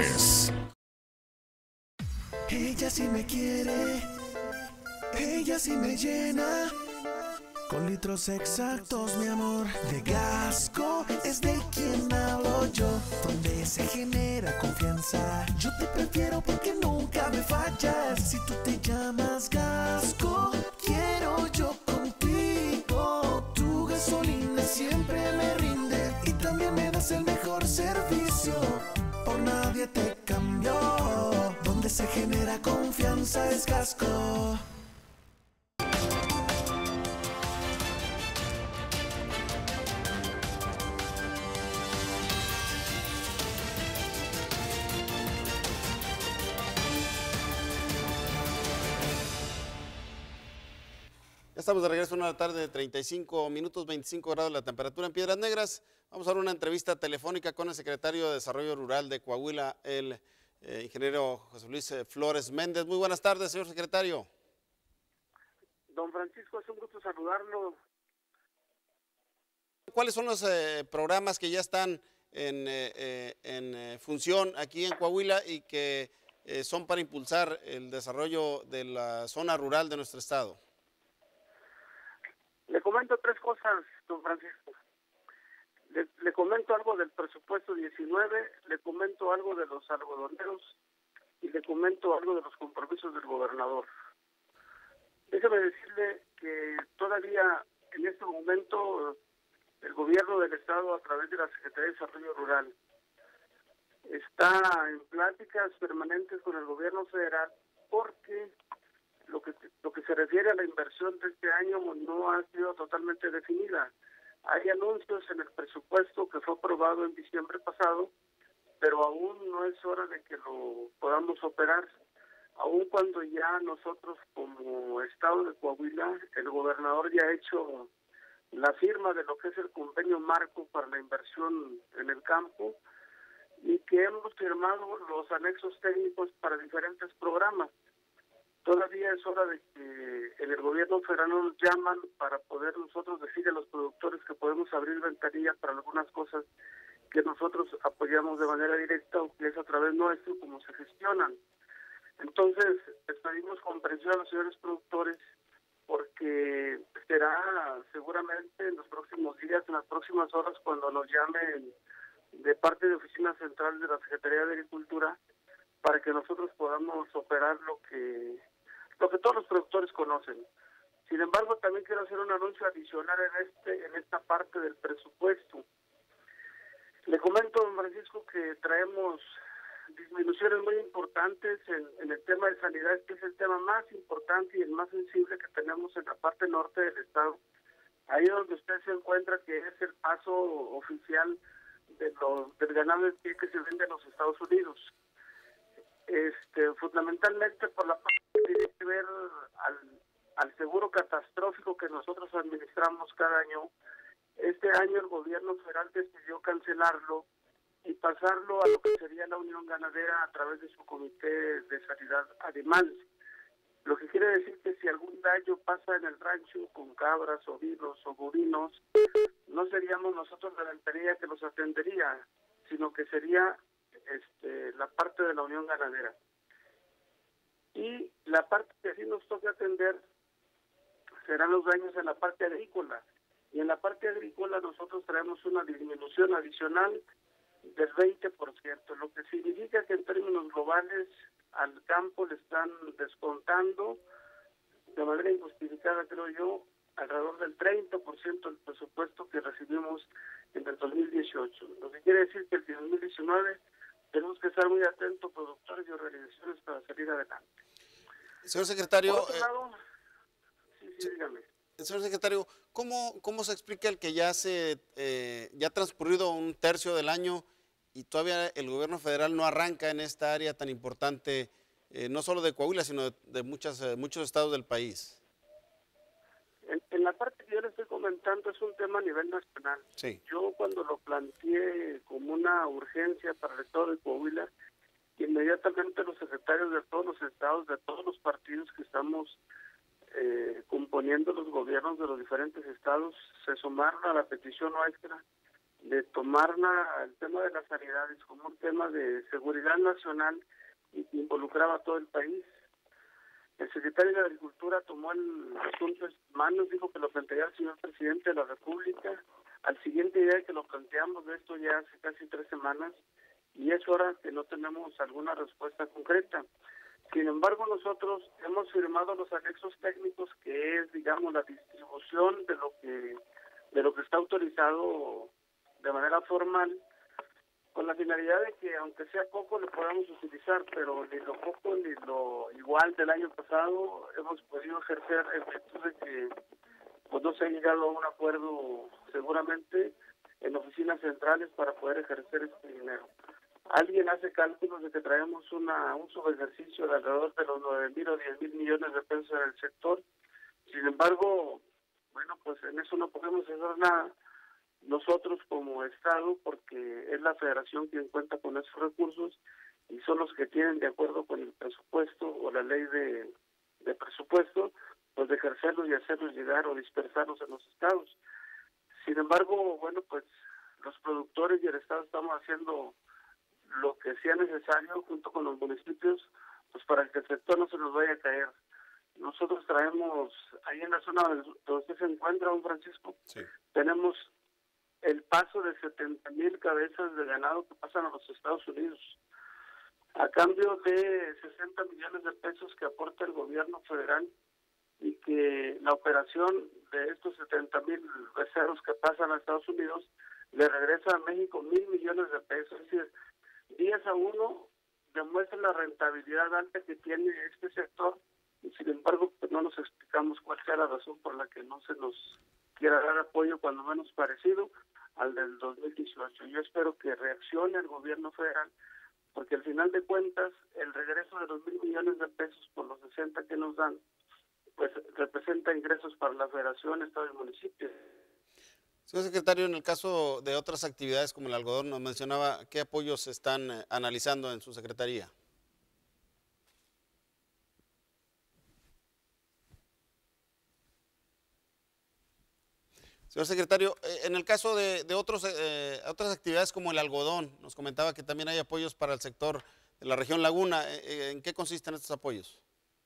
Ella sí me quiere, ella sí me llena, con litros exactos, mi amor. De Gasco es de quien hablo yo, donde se genera confianza. Yo te prefiero porque nunca me fallas. Si tú te llamas Gasco, quiero yo contigo. Tu gasolina siempre me rinde y también me das el mejor servicio. Por nadie te cambió, donde se genera confianza es Gasco. Estamos de regreso a una tarde de treinta y cinco minutos, veinticinco grados la temperatura en Piedras Negras. Vamos a dar una entrevista telefónica con el secretario de Desarrollo Rural de Coahuila, el eh, ingeniero José Luis Flores Méndez. Muy buenas tardes, señor secretario. Don Francisco, es un gusto saludarlo. ¿Cuáles son los eh, programas que ya están en, eh, en eh, función aquí en Coahuila y que eh, son para impulsar el desarrollo de la zona rural de nuestro estado? Le comento tres cosas, don Francisco. Le, le comento algo del presupuesto diecinueve, le comento algo de los algodoneros y le comento algo de los compromisos del gobernador. Déjeme decirle que todavía en este momento el gobierno del estado, a través de la Secretaría de Desarrollo Rural, está en pláticas permanentes con el gobierno federal porque lo que lo que se refiere a la inversión de este año no ha sido totalmente definida. Hay anuncios en el presupuesto que fue aprobado en diciembre pasado, pero aún no es hora de que lo podamos operar, aun cuando ya nosotros como estado de Coahuila, el gobernador ya ha hecho la firma de lo que es el convenio marco para la inversión en el campo y que hemos firmado los anexos técnicos para diferentes programas. Todavía es hora de que en el gobierno federal nos llaman para poder nosotros decirle a los productores que podemos abrir ventanillas para algunas cosas que nosotros apoyamos de manera directa o que es a través nuestro como se gestionan. Entonces, les pedimos comprensión a los señores productores porque será seguramente en los próximos días, en las próximas horas, cuando nos llamen de parte de Oficina Central de la Secretaría de Agricultura para que nosotros podamos operar lo que lo que todos los productores conocen. Sin embargo, también quiero hacer un anuncio adicional en este en esta parte del presupuesto. Le comento, don Francisco, que traemos disminuciones muy importantes en, en el tema de sanidad, que es el tema más importante y el más sensible que tenemos en la parte norte del estado. Ahí donde usted se encuentra, que es el paso oficial de los, del ganado de pie que se vende en los Estados Unidos. Este, fundamentalmente por la parte que tiene que ver al, al seguro catastrófico que nosotros administramos cada año. Este año el gobierno federal decidió cancelarlo y pasarlo a lo que sería la Unión Ganadera a través de su Comité de Sanidad Animal. Lo que quiere decir que si algún daño pasa en el rancho con cabras, ovinos o bovinos, no seríamos nosotros la ventanilla que los atendería, sino que sería este, la parte de la Unión Ganadera. Y la parte que sí nos toca atender serán los daños en la parte agrícola. Y en la parte agrícola nosotros traemos una disminución adicional del veinte por ciento, lo que significa que en términos globales al campo le están descontando de manera injustificada, creo yo, alrededor del treinta por ciento del presupuesto que recibimos en el dos mil dieciocho. Lo que quiere decir que el dos mil diecinueve tenemos que estar muy atentos, productores y organizaciones, para salir adelante. Señor secretario, Por otro lado, eh, sí, sí, dígame. Señor secretario, ¿cómo, cómo se explica el que ya se eh, ya ha transcurrido un tercio del año y todavía el gobierno federal no arranca en esta área tan importante, eh, no solo de Coahuila, sino de, de muchas, eh, muchos estados del país? En, en la parte que yo le estoy comentando es un tema a nivel nacional. Sí. Yo cuando lo planteé como una urgencia para el estado de Coahuila, inmediatamente los secretarios de todos los estados, de todos los partidos que estamos eh, componiendo los gobiernos de los diferentes estados, se sumaron a la petición nuestra de tomar el tema de las sanidades como un tema de seguridad nacional y que involucraba a todo el país. El secretario de Agricultura tomó el asunto en sus manos, dijo que lo plantearía al señor presidente de la República. Al siguiente día que lo planteamos de esto ya hace casi tres semanas, y es hora que no tenemos alguna respuesta concreta. Sin embargo, nosotros hemos firmado los anexos técnicos, que es, digamos, la distribución de lo que de lo que está autorizado de manera formal, con la finalidad de que, aunque sea poco, lo podamos utilizar, pero ni lo poco ni lo igual del año pasado hemos podido ejercer, en virtud de que pues, no se ha llegado a un acuerdo seguramente en oficinas centrales para poder ejercer este dinero. Alguien hace cálculos de que traemos una un subejercicio de alrededor de los nueve mil o diez mil millones de pesos en el sector. Sin embargo, bueno, pues en eso no podemos hacer nada nosotros como Estado, porque es la Federación quien cuenta con esos recursos y son los que tienen, de acuerdo con el presupuesto o la ley de, de presupuesto, pues de ejercerlos y hacerlos llegar o dispersarlos en los estados. Sin embargo, bueno, pues los productores y el Estado estamos haciendo lo que sea necesario junto con los municipios, pues para que el sector no se nos vaya a caer. Nosotros traemos, ahí en la zona donde usted se encuentra, don Francisco, sí, tenemos el paso de setenta mil cabezas de ganado que pasan a los Estados Unidos, a cambio de sesenta millones de pesos que aporta el gobierno federal, y que la operación de estos setenta mil becerros que pasan a Estados Unidos le regresa a México mil millones de pesos. Es decir, diez a uno demuestra la rentabilidad alta que tiene este sector, y sin embargo pues no nos explicamos cuál sea la razón por la que no se nos quiera dar apoyo, cuando menos parecido al del dos mil dieciocho. Yo espero que reaccione el gobierno federal, porque al final de cuentas el regreso de los mil millones de pesos por los sesenta que nos dan, pues representa ingresos para la Federación, Estado y municipios. Señor secretario, en el caso de otras actividades como el algodón, nos mencionaba qué apoyos se están eh, analizando en su secretaría. Señor secretario, en el caso de, de otros, eh, otras actividades como el algodón, nos comentaba que también hay apoyos para el sector de la región Laguna. ¿En qué consisten estos apoyos?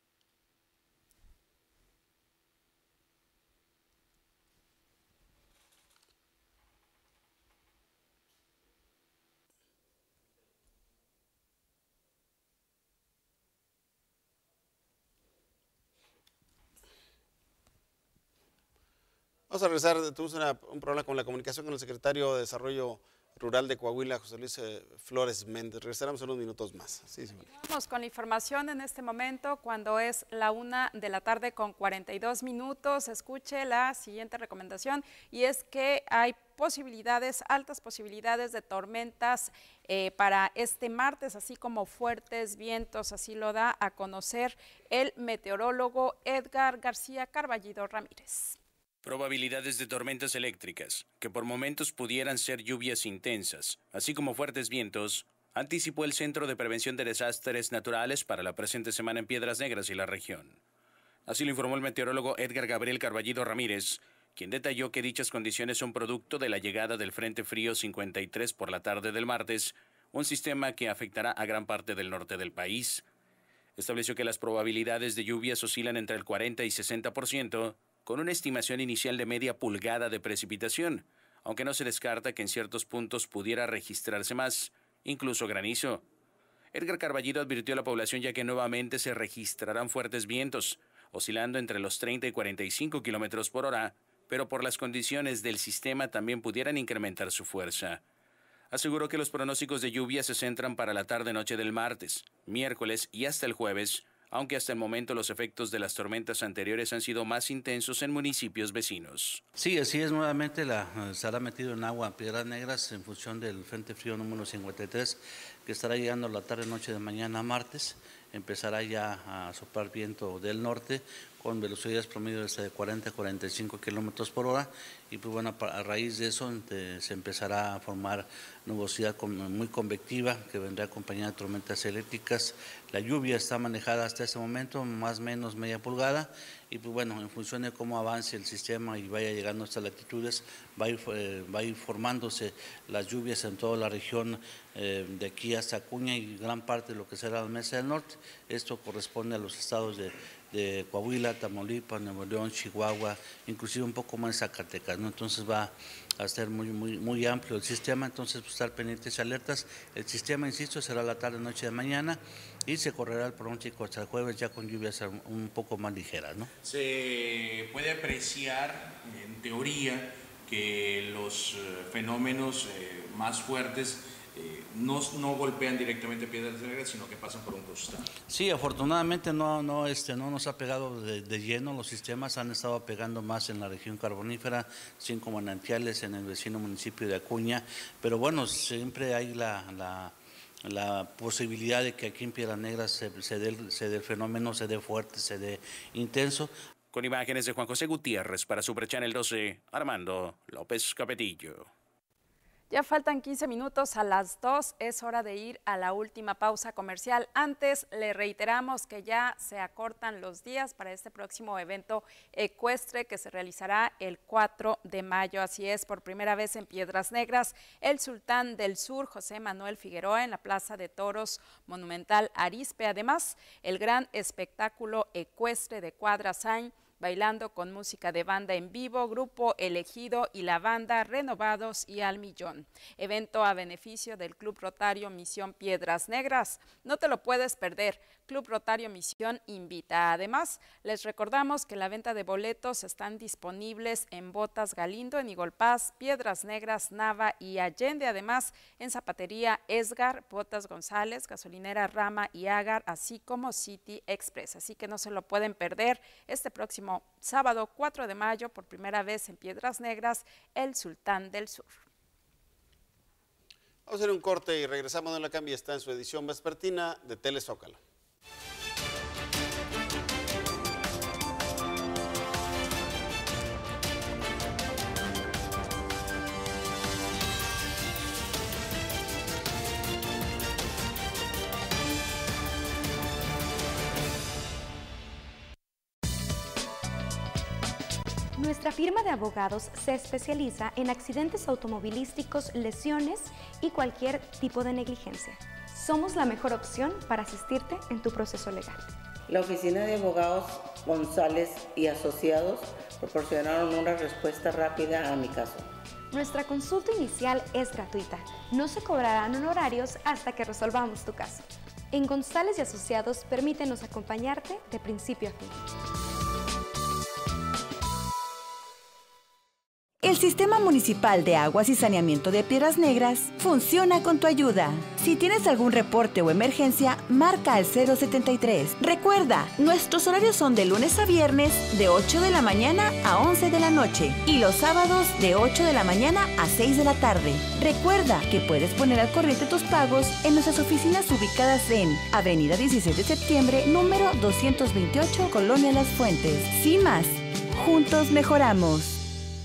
Vamos a regresar, tuvimos una, un problema con la comunicación con el secretario de Desarrollo Rural de Coahuila, José Luis eh, Flores Méndez. Regresaremos en unos minutos más. Sí, sí. Vamos con la información en este momento, cuando es la una de la tarde con cuarenta y dos minutos. Escuche la siguiente recomendación, y es que hay posibilidades, altas posibilidades de tormentas eh, para este martes, así como fuertes vientos. Así lo da a conocer el meteorólogo Edgar García Carballido Ramírez. Probabilidades de tormentas eléctricas, que por momentos pudieran ser lluvias intensas, así como fuertes vientos, anticipó el Centro de Prevención de Desastres Naturales para la presente semana en Piedras Negras y la región. Así lo informó el meteorólogo Edgar Gabriel Carballido Ramírez, quien detalló que dichas condiciones son producto de la llegada del Frente Frío cincuenta y tres por la tarde del martes, un sistema que afectará a gran parte del norte del país. Estableció que las probabilidades de lluvias oscilan entre el cuarenta y sesenta por ciento, con una estimación inicial de media pulgada de precipitación, aunque no se descarta que en ciertos puntos pudiera registrarse más, incluso granizo. Edgar Carballido advirtió a la población ya que nuevamente se registrarán fuertes vientos, oscilando entre los treinta y cuarenta y cinco kilómetros por hora, pero por las condiciones del sistema también pudieran incrementar su fuerza. Aseguró que los pronósticos de lluvia se centran para la tarde-noche del martes, miércoles y hasta el jueves, aunque hasta el momento los efectos de las tormentas anteriores han sido más intensos en municipios vecinos. Sí, así es, nuevamente la, estará metido en agua Piedras Negras en función del Frente Frío número cincuenta y tres, que estará llegando la tarde-noche de mañana martes. Empezará ya a soplar viento del norte con velocidades promedio de cuarenta a cuarenta y cinco kilómetros por hora, y pues bueno, a raíz de eso se empezará a formar nubosidad muy convectiva que vendrá acompañada de tormentas eléctricas. La lluvia está manejada hasta este momento más o menos media pulgada, y pues bueno, en función de cómo avance el sistema y vaya llegando a estas latitudes, va a ir, eh, va a ir formándose las lluvias en toda la región eh, de aquí hasta Acuña y gran parte de lo que será la Mesa del Norte. Esto corresponde a los estados de de Coahuila, Tamaulipas, Nuevo León, Chihuahua, inclusive un poco más Zacatecas, ¿no? Entonces va a ser muy muy muy amplio el sistema, entonces pues, estar pendientes y alertas. El sistema, insisto, será la tarde, noche de mañana, y se correrá el pronóstico hasta el jueves ya con lluvias un poco más ligeras, ¿no? Se puede apreciar, en teoría, que los fenómenos más fuertes Eh, no, no golpean directamente Piedras Negras, sino que pasan por un costado. Sí, afortunadamente no, no, este, no nos ha pegado de, de lleno. Los sistemas han estado pegando más en la región carbonífera, cinco manantiales en el vecino municipio de Acuña, pero bueno, siempre hay la, la, la posibilidad de que aquí en Piedras Negras se, se, dé, se dé el fenómeno, se dé fuerte, se dé intenso. Con imágenes de Juan José Gutiérrez para Super Channel doce, Armando López Capetillo. Ya faltan quince minutos a las dos, es hora de ir a la última pausa comercial. Antes, le reiteramos que ya se acortan los días para este próximo evento ecuestre que se realizará el cuatro de mayo. Así es, por primera vez en Piedras Negras, el sultán del sur, José Manuel Figueroa, en la Plaza de Toros Monumental Arizpe. Además, el gran espectáculo ecuestre de Cuadra Sain, bailando con música de banda en vivo, Grupo Elegido y la banda Renovados y Al Millón. Evento a beneficio del Club Rotario Misión Piedras Negras. No te lo puedes perder. Club Rotario Misión invita. Además, les recordamos que la venta de boletos están disponibles en Botas Galindo, en Igolpaz, Piedras Negras, Nava y Allende. Además, en Zapatería Esgar, Botas González, Gasolinera Rama y Agar, así como City Express. Así que no se lo pueden perder este próximo sábado cuatro de mayo, por primera vez en Piedras Negras, el Sultán del Sur. Vamos a hacer un corte y regresamos. No la cambie, está en su edición vespertina de Tele Zócalo. Nuestra firma de abogados se especializa en accidentes automovilísticos, lesiones y cualquier tipo de negligencia. Somos la mejor opción para asistirte en tu proceso legal. La oficina de abogados González y Asociados proporcionaron una respuesta rápida a mi caso. Nuestra consulta inicial es gratuita. No se cobrarán honorarios hasta que resolvamos tu caso. En González y Asociados, permítenos acompañarte de principio a fin. El Sistema Municipal de Aguas y Saneamiento de Piedras Negras funciona con tu ayuda. Si tienes algún reporte o emergencia, marca al cero setenta y tres. Recuerda, nuestros horarios son de lunes a viernes de ocho de la mañana a once de la noche y los sábados de ocho de la mañana a seis de la tarde. Recuerda que puedes poner al corriente tus pagos en nuestras oficinas ubicadas en Avenida dieciséis de septiembre, número doscientos veintiocho, Colonia Las Fuentes. Sin más, juntos mejoramos.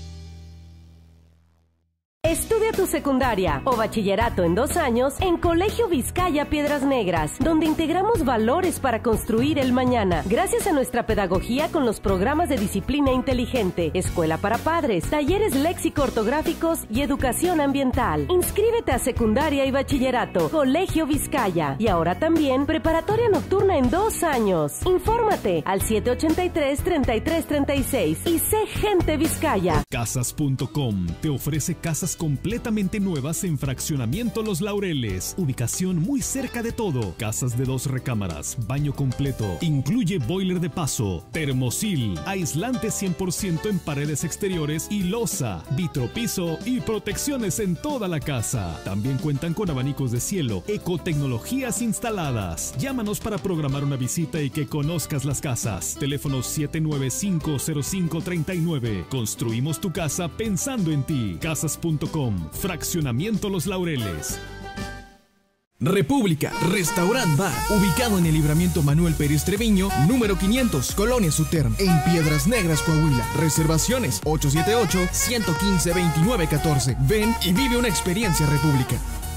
Estudia tu secundaria o bachillerato en dos años en Colegio Vizcaya Piedras Negras, donde integramos valores para construir el mañana. Gracias a nuestra pedagogía con los programas de disciplina inteligente, escuela para padres, talleres léxico-ortográficos y educación ambiental. Inscríbete a secundaria y bachillerato, Colegio Vizcaya. Y ahora también preparatoria nocturna en dos años. Infórmate al siete ochenta y tres, treinta y tres treinta y seis y sé gente Vizcaya. Casas punto com te ofrece casas completamente nuevas en Fraccionamiento Los Laureles. Ubicación muy cerca de todo. Casas de dos recámaras, baño completo. Incluye boiler de paso, termosil, aislante cien por ciento en paredes exteriores y losa, vitropiso y protecciones en toda la casa. También cuentan con abanicos de cielo, ecotecnologías instaladas. Llámanos para programar una visita y que conozcas las casas. Teléfono siete nueve cinco, cero cinco tres nueve. Construimos tu casa pensando en ti. Casas punto com. Fraccionamiento Los Laureles. República, Restaurant Bar, ubicado en el Libramiento Manuel Pérez Treviño, número quinientos, Colonia Suterm, en Piedras Negras, Coahuila. Reservaciones ocho siete ocho, uno uno cinco, dos nueve uno cuatro. Ven y vive una experiencia República.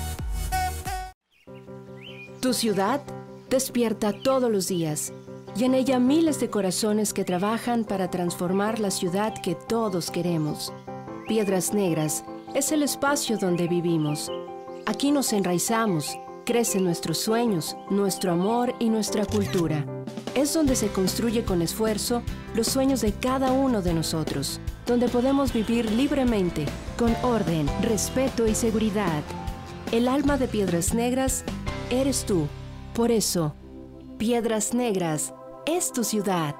Tu ciudad despierta todos los días y en ella miles de corazones que trabajan para transformar la ciudad que todos queremos. Piedras Negras es el espacio donde vivimos. Aquí nos enraizamos, crecen nuestros sueños, nuestro amor y nuestra cultura. Es donde se construye con esfuerzo los sueños de cada uno de nosotros, donde podemos vivir libremente, con orden, respeto y seguridad. El alma de Piedras Negras eres tú. Por eso, Piedras Negras es tu ciudad.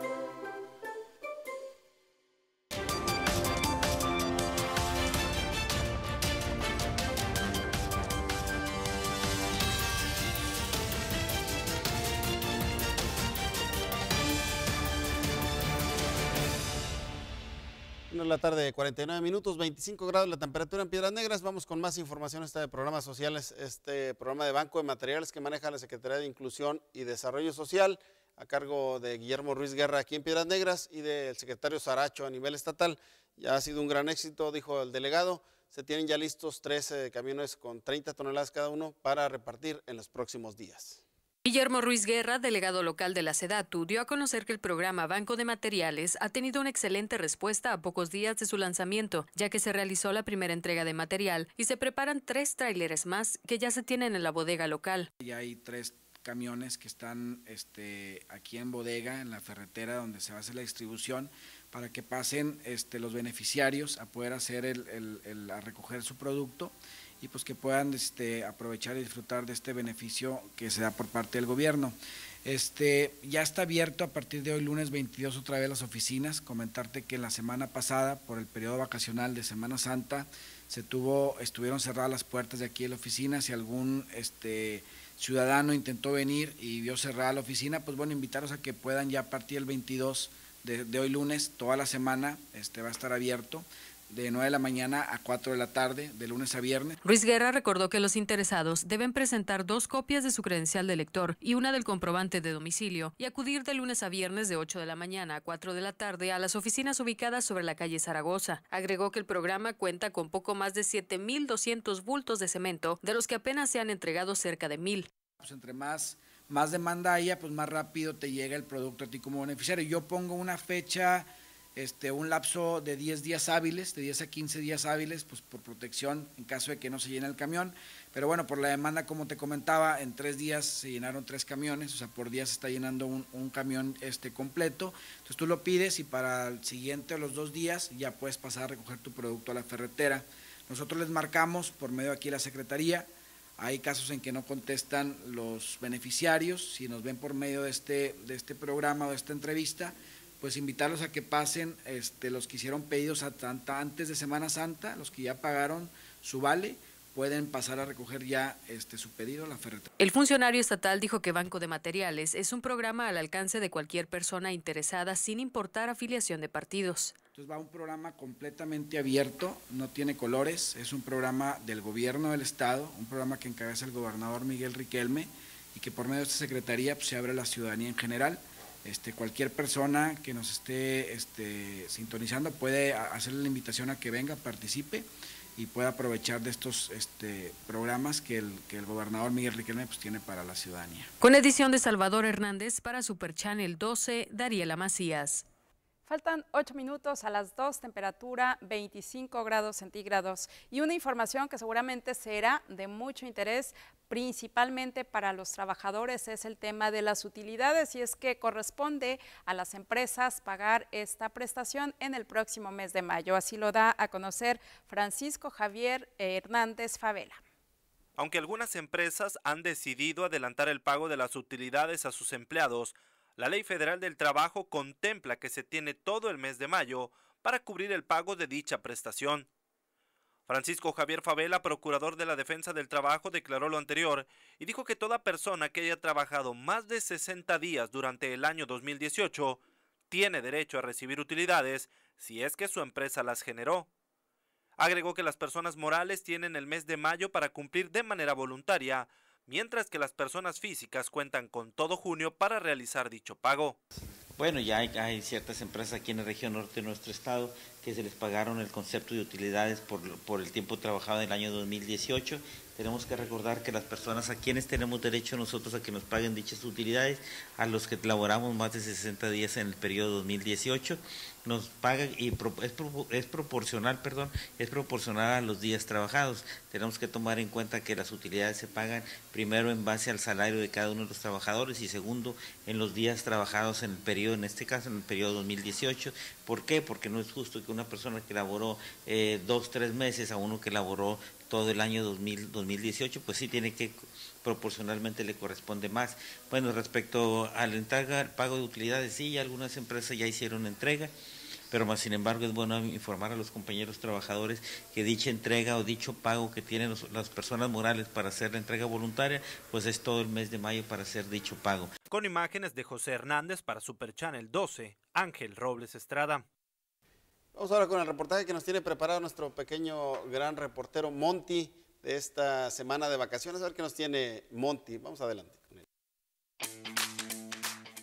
La tarde de cuarenta y nueve minutos, veinticinco grados la temperatura en Piedras Negras. Vamos con más información esta de programas sociales, este programa de Banco de Materiales que maneja la Secretaría de Inclusión y Desarrollo Social. a cargo de Guillermo Ruiz Guerra aquí en Piedras Negras y del secretario Saracho a nivel estatal. Ya ha sido un gran éxito, dijo el delegado. Se tienen ya listos trece camiones con treinta toneladas cada uno para repartir en los próximos días. Guillermo Ruiz Guerra, delegado local de la SEDATU, dio a conocer que el programa Banco de Materiales ha tenido una excelente respuesta a pocos días de su lanzamiento, ya que se realizó la primera entrega de material y se preparan tres tráileres más que ya se tienen en la bodega local. Ya hay tres camiones que están este, aquí en bodega, en la ferretera donde se va a hacer la distribución, para que pasen este, los beneficiarios a poder hacer el, el, el, a recoger su producto y pues que puedan este, aprovechar y disfrutar de este beneficio que se da por parte del gobierno. Este, ya está abierto a partir de hoy lunes veintidós otra vez las oficinas. Comentarte que la semana pasada, por el periodo vacacional de Semana Santa, se tuvo, estuvieron cerradas las puertas de aquí de la oficina. Si algún este, ciudadano intentó venir y vio cerrada la oficina, pues bueno, invitarlos a que puedan ya a partir del veintidós de, de hoy lunes, toda la semana este, va a estar abierto, de nueve de la mañana a cuatro de la tarde, de lunes a viernes. Ruiz Guerra recordó que los interesados deben presentar dos copias de su credencial de lector y una del comprobante de domicilio y acudir de lunes a viernes de ocho de la mañana a cuatro de la tarde a las oficinas ubicadas sobre la calle Zaragoza. Agregó que el programa cuenta con poco más de siete mil doscientos bultos de cemento, de los que apenas se han entregado cerca de mil. Pues entre más, más demanda haya, pues más rápido te llega el producto a ti como beneficiario. Yo pongo una fecha, Este, un lapso de diez días hábiles, de diez a quince días hábiles, pues por protección en caso de que no se llene el camión, pero bueno, por la demanda, como te comentaba, en tres días se llenaron tres camiones, o sea, por día se está llenando un, un camión este, completo, entonces tú lo pides y para el siguiente o los dos días ya puedes pasar a recoger tu producto a la ferretera. Nosotros les marcamos por medio de aquí la Secretaría, hay casos en que no contestan los beneficiarios, si nos ven por medio de este, de este programa o de esta entrevista, pues invitarlos a que pasen este, los que hicieron pedidos a tanta, antes de Semana Santa, los que ya pagaron su vale, pueden pasar a recoger ya este, su pedido a la ferretera. El funcionario estatal dijo que Banco de Materiales es un programa al alcance de cualquier persona interesada sin importar afiliación de partidos. Entonces va un programa completamente abierto, no tiene colores, es un programa del gobierno del estado, un programa que encabeza el gobernador Miguel Riquelme y que por medio de esta secretaría pues, se abre a la ciudadanía en general. Este, cualquier persona que nos esté este, sintonizando puede hacerle la invitación a que venga, participe y pueda aprovechar de estos este, programas que el, que el gobernador Miguel Riquelme pues, tiene para la ciudadanía. Con edición de Salvador Hernández para Super Channel doce, Dariela Macías. Faltan ocho minutos a las dos, temperatura veinticinco grados centígrados y una información que seguramente será de mucho interés, principalmente para los trabajadores, es el tema de las utilidades y es que corresponde a las empresas pagar esta prestación en el próximo mes de mayo. Así lo da a conocer Francisco Javier Hernández Favela. Aunque algunas empresas han decidido adelantar el pago de las utilidades a sus empleados, la Ley Federal del Trabajo contempla que se tiene todo el mes de mayo para cubrir el pago de dicha prestación. Francisco Javier Favela, procurador de la Defensa del Trabajo, declaró lo anterior y dijo que toda persona que haya trabajado más de sesenta días durante el año dos mil dieciocho tiene derecho a recibir utilidades si es que su empresa las generó. Agregó que las personas morales tienen el mes de mayo para cumplir de manera voluntaria, mientras que las personas físicas cuentan con todo junio para realizar dicho pago. Bueno, ya hay, hay ciertas empresas aquí en la región norte de nuestro estado que se les pagaron el concepto de utilidades por, por el tiempo trabajado en el año dos mil dieciocho. Tenemos que recordar que las personas a quienes tenemos derecho nosotros a que nos paguen dichas utilidades, a los que laboramos más de sesenta días en el periodo dos mil dieciocho, nos pagan y es, es proporcional, perdón, es proporcional a los días trabajados. Tenemos que tomar en cuenta que las utilidades se pagan primero en base al salario de cada uno de los trabajadores y segundo en los días trabajados en el periodo, en este caso en el periodo dos mil dieciocho. ¿Por qué? Porque no es justo que una persona que laboró eh, dos, tres meses a uno que laboró todo el año dos mil, dos mil dieciocho, pues sí tiene que proporcionalmente le corresponde más. Bueno, respecto a la entrega, al pago de utilidades, sí, algunas empresas ya hicieron entrega, pero más sin embargo es bueno informar a los compañeros trabajadores que dicha entrega o dicho pago que tienen los, las personas morales para hacer la entrega voluntaria, pues es todo el mes de mayo para hacer dicho pago. Con imágenes de José Hernández para Super Channel doce, Ángel Robles Estrada. Vamos ahora con el reportaje que nos tiene preparado nuestro pequeño gran reportero Monty de esta semana de vacaciones. A ver qué nos tiene Monty. Vamos adelante con él.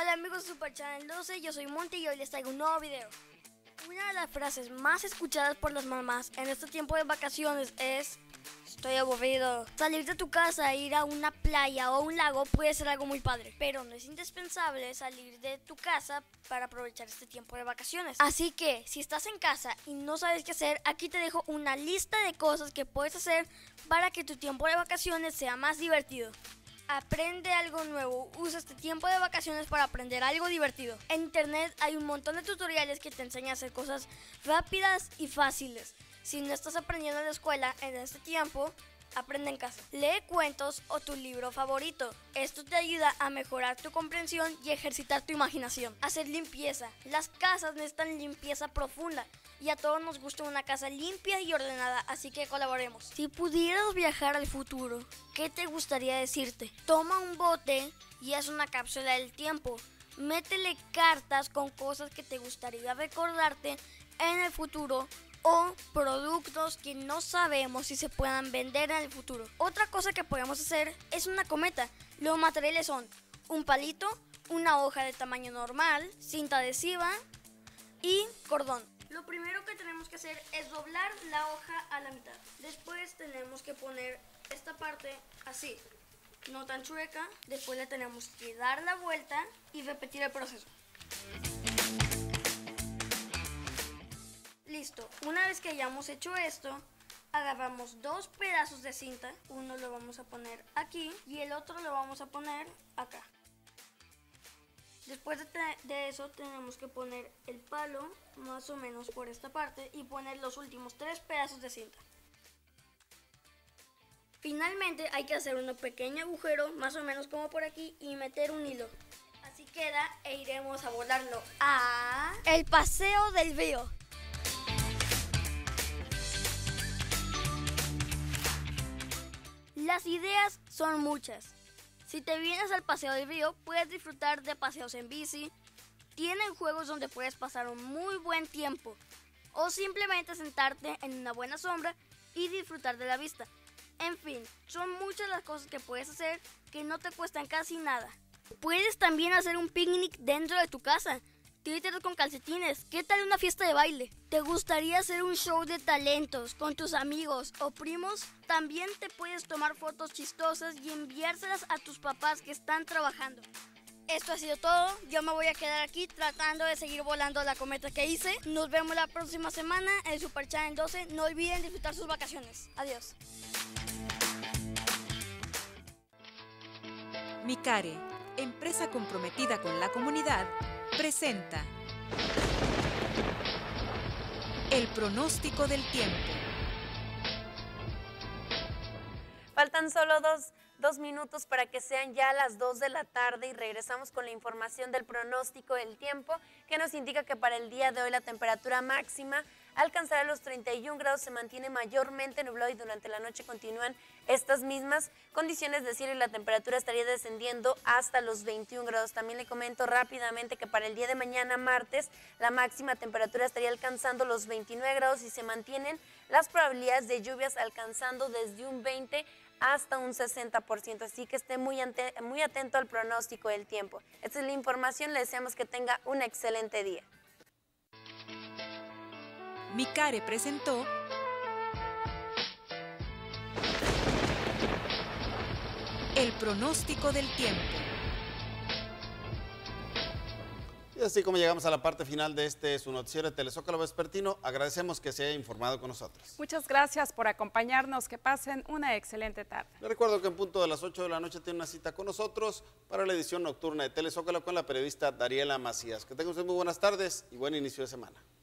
Hola amigos de Super Channel doce, yo soy Monty y hoy les traigo un nuevo video. Una de las frases más escuchadas por las mamás en este tiempo de vacaciones es: estoy aburrido. Salir de tu casa e ir a una playa o a un lago puede ser algo muy padre, pero no es indispensable salir de tu casa para aprovechar este tiempo de vacaciones. Así que, si estás en casa y no sabes qué hacer, aquí te dejo una lista de cosas que puedes hacer para que tu tiempo de vacaciones sea más divertido. Aprende algo nuevo. Usa este tiempo de vacaciones para aprender algo divertido. En internet hay un montón de tutoriales que te enseñan a hacer cosas rápidas y fáciles. Si no estás aprendiendo en la escuela en este tiempo, aprende en casa. Lee cuentos o tu libro favorito. Esto te ayuda a mejorar tu comprensión y ejercitar tu imaginación. Hacer limpieza. Las casas necesitan limpieza profunda. Y a todos nos gusta una casa limpia y ordenada, así que colaboremos. Si pudieras viajar al futuro, ¿qué te gustaría decirte? Toma un bote y haz una cápsula del tiempo. Métele cartas con cosas que te gustaría recordarte en el futuro o productos que no sabemos si se puedan vender en el futuro. Otra cosa que podemos hacer es una cometa. Los materiales son un palito, una hoja de tamaño normal, cinta adhesiva y cordón. Lo primero que tenemos que hacer es doblar la hoja a la mitad. Después tenemos que poner esta parte así, no tan chueca. Después le tenemos que dar la vuelta y repetir el proceso. Listo, una vez que hayamos hecho esto, agarramos dos pedazos de cinta. Uno lo vamos a poner aquí y el otro lo vamos a poner acá. Después de, de eso tenemos que poner el palo más o menos por esta parte y poner los últimos tres pedazos de cinta. Finalmente hay que hacer un pequeño agujero más o menos como por aquí y meter un hilo. Así queda e iremos a volarlo a el paseo del río. Las ideas son muchas. Si te vienes al paseo del río, puedes disfrutar de paseos en bici. Tienen juegos donde puedes pasar un muy buen tiempo. O simplemente sentarte en una buena sombra y disfrutar de la vista. En fin, son muchas las cosas que puedes hacer que no te cuestan casi nada. Puedes también hacer un picnic dentro de tu casa. Títeres con calcetines. ¿Qué tal una fiesta de baile? ¿Te gustaría hacer un show de talentos con tus amigos o primos? También te puedes tomar fotos chistosas y enviárselas a tus papás que están trabajando. Esto ha sido todo. Yo me voy a quedar aquí tratando de seguir volando la cometa que hice. Nos vemos la próxima semana en Super Channel doce. No olviden disfrutar sus vacaciones. Adiós. Micare, empresa comprometida con la comunidad, presenta el pronóstico del tiempo. Faltan solo dos, dos minutos para que sean ya las dos de la tarde y regresamos con la información del pronóstico del tiempo que nos indica que para el día de hoy la temperatura máxima alcanzará los treinta y un grados, se mantiene mayormente nublado y durante la noche continúan estas mismas condiciones de cielo y la temperatura estaría descendiendo hasta los veintiún grados. También le comento rápidamente que para el día de mañana, martes, la máxima temperatura estaría alcanzando los veintinueve grados y se mantienen las probabilidades de lluvias alcanzando desde un veinte hasta un sesenta por ciento, así que esté muy, ante, muy atento al pronóstico del tiempo. Esta es la información, le deseamos que tenga un excelente día. Micare presentó el pronóstico del tiempo. Y así como llegamos a la parte final de este su noticiero de Telezócalo Vespertino, agradecemos que se haya informado con nosotros. Muchas gracias por acompañarnos, que pasen una excelente tarde. Les recuerdo que en punto de las ocho de la noche tiene una cita con nosotros para la edición nocturna de Telezócalo con la periodista Dariela Macías. Que tengan ustedes muy buenas tardes y buen inicio de semana.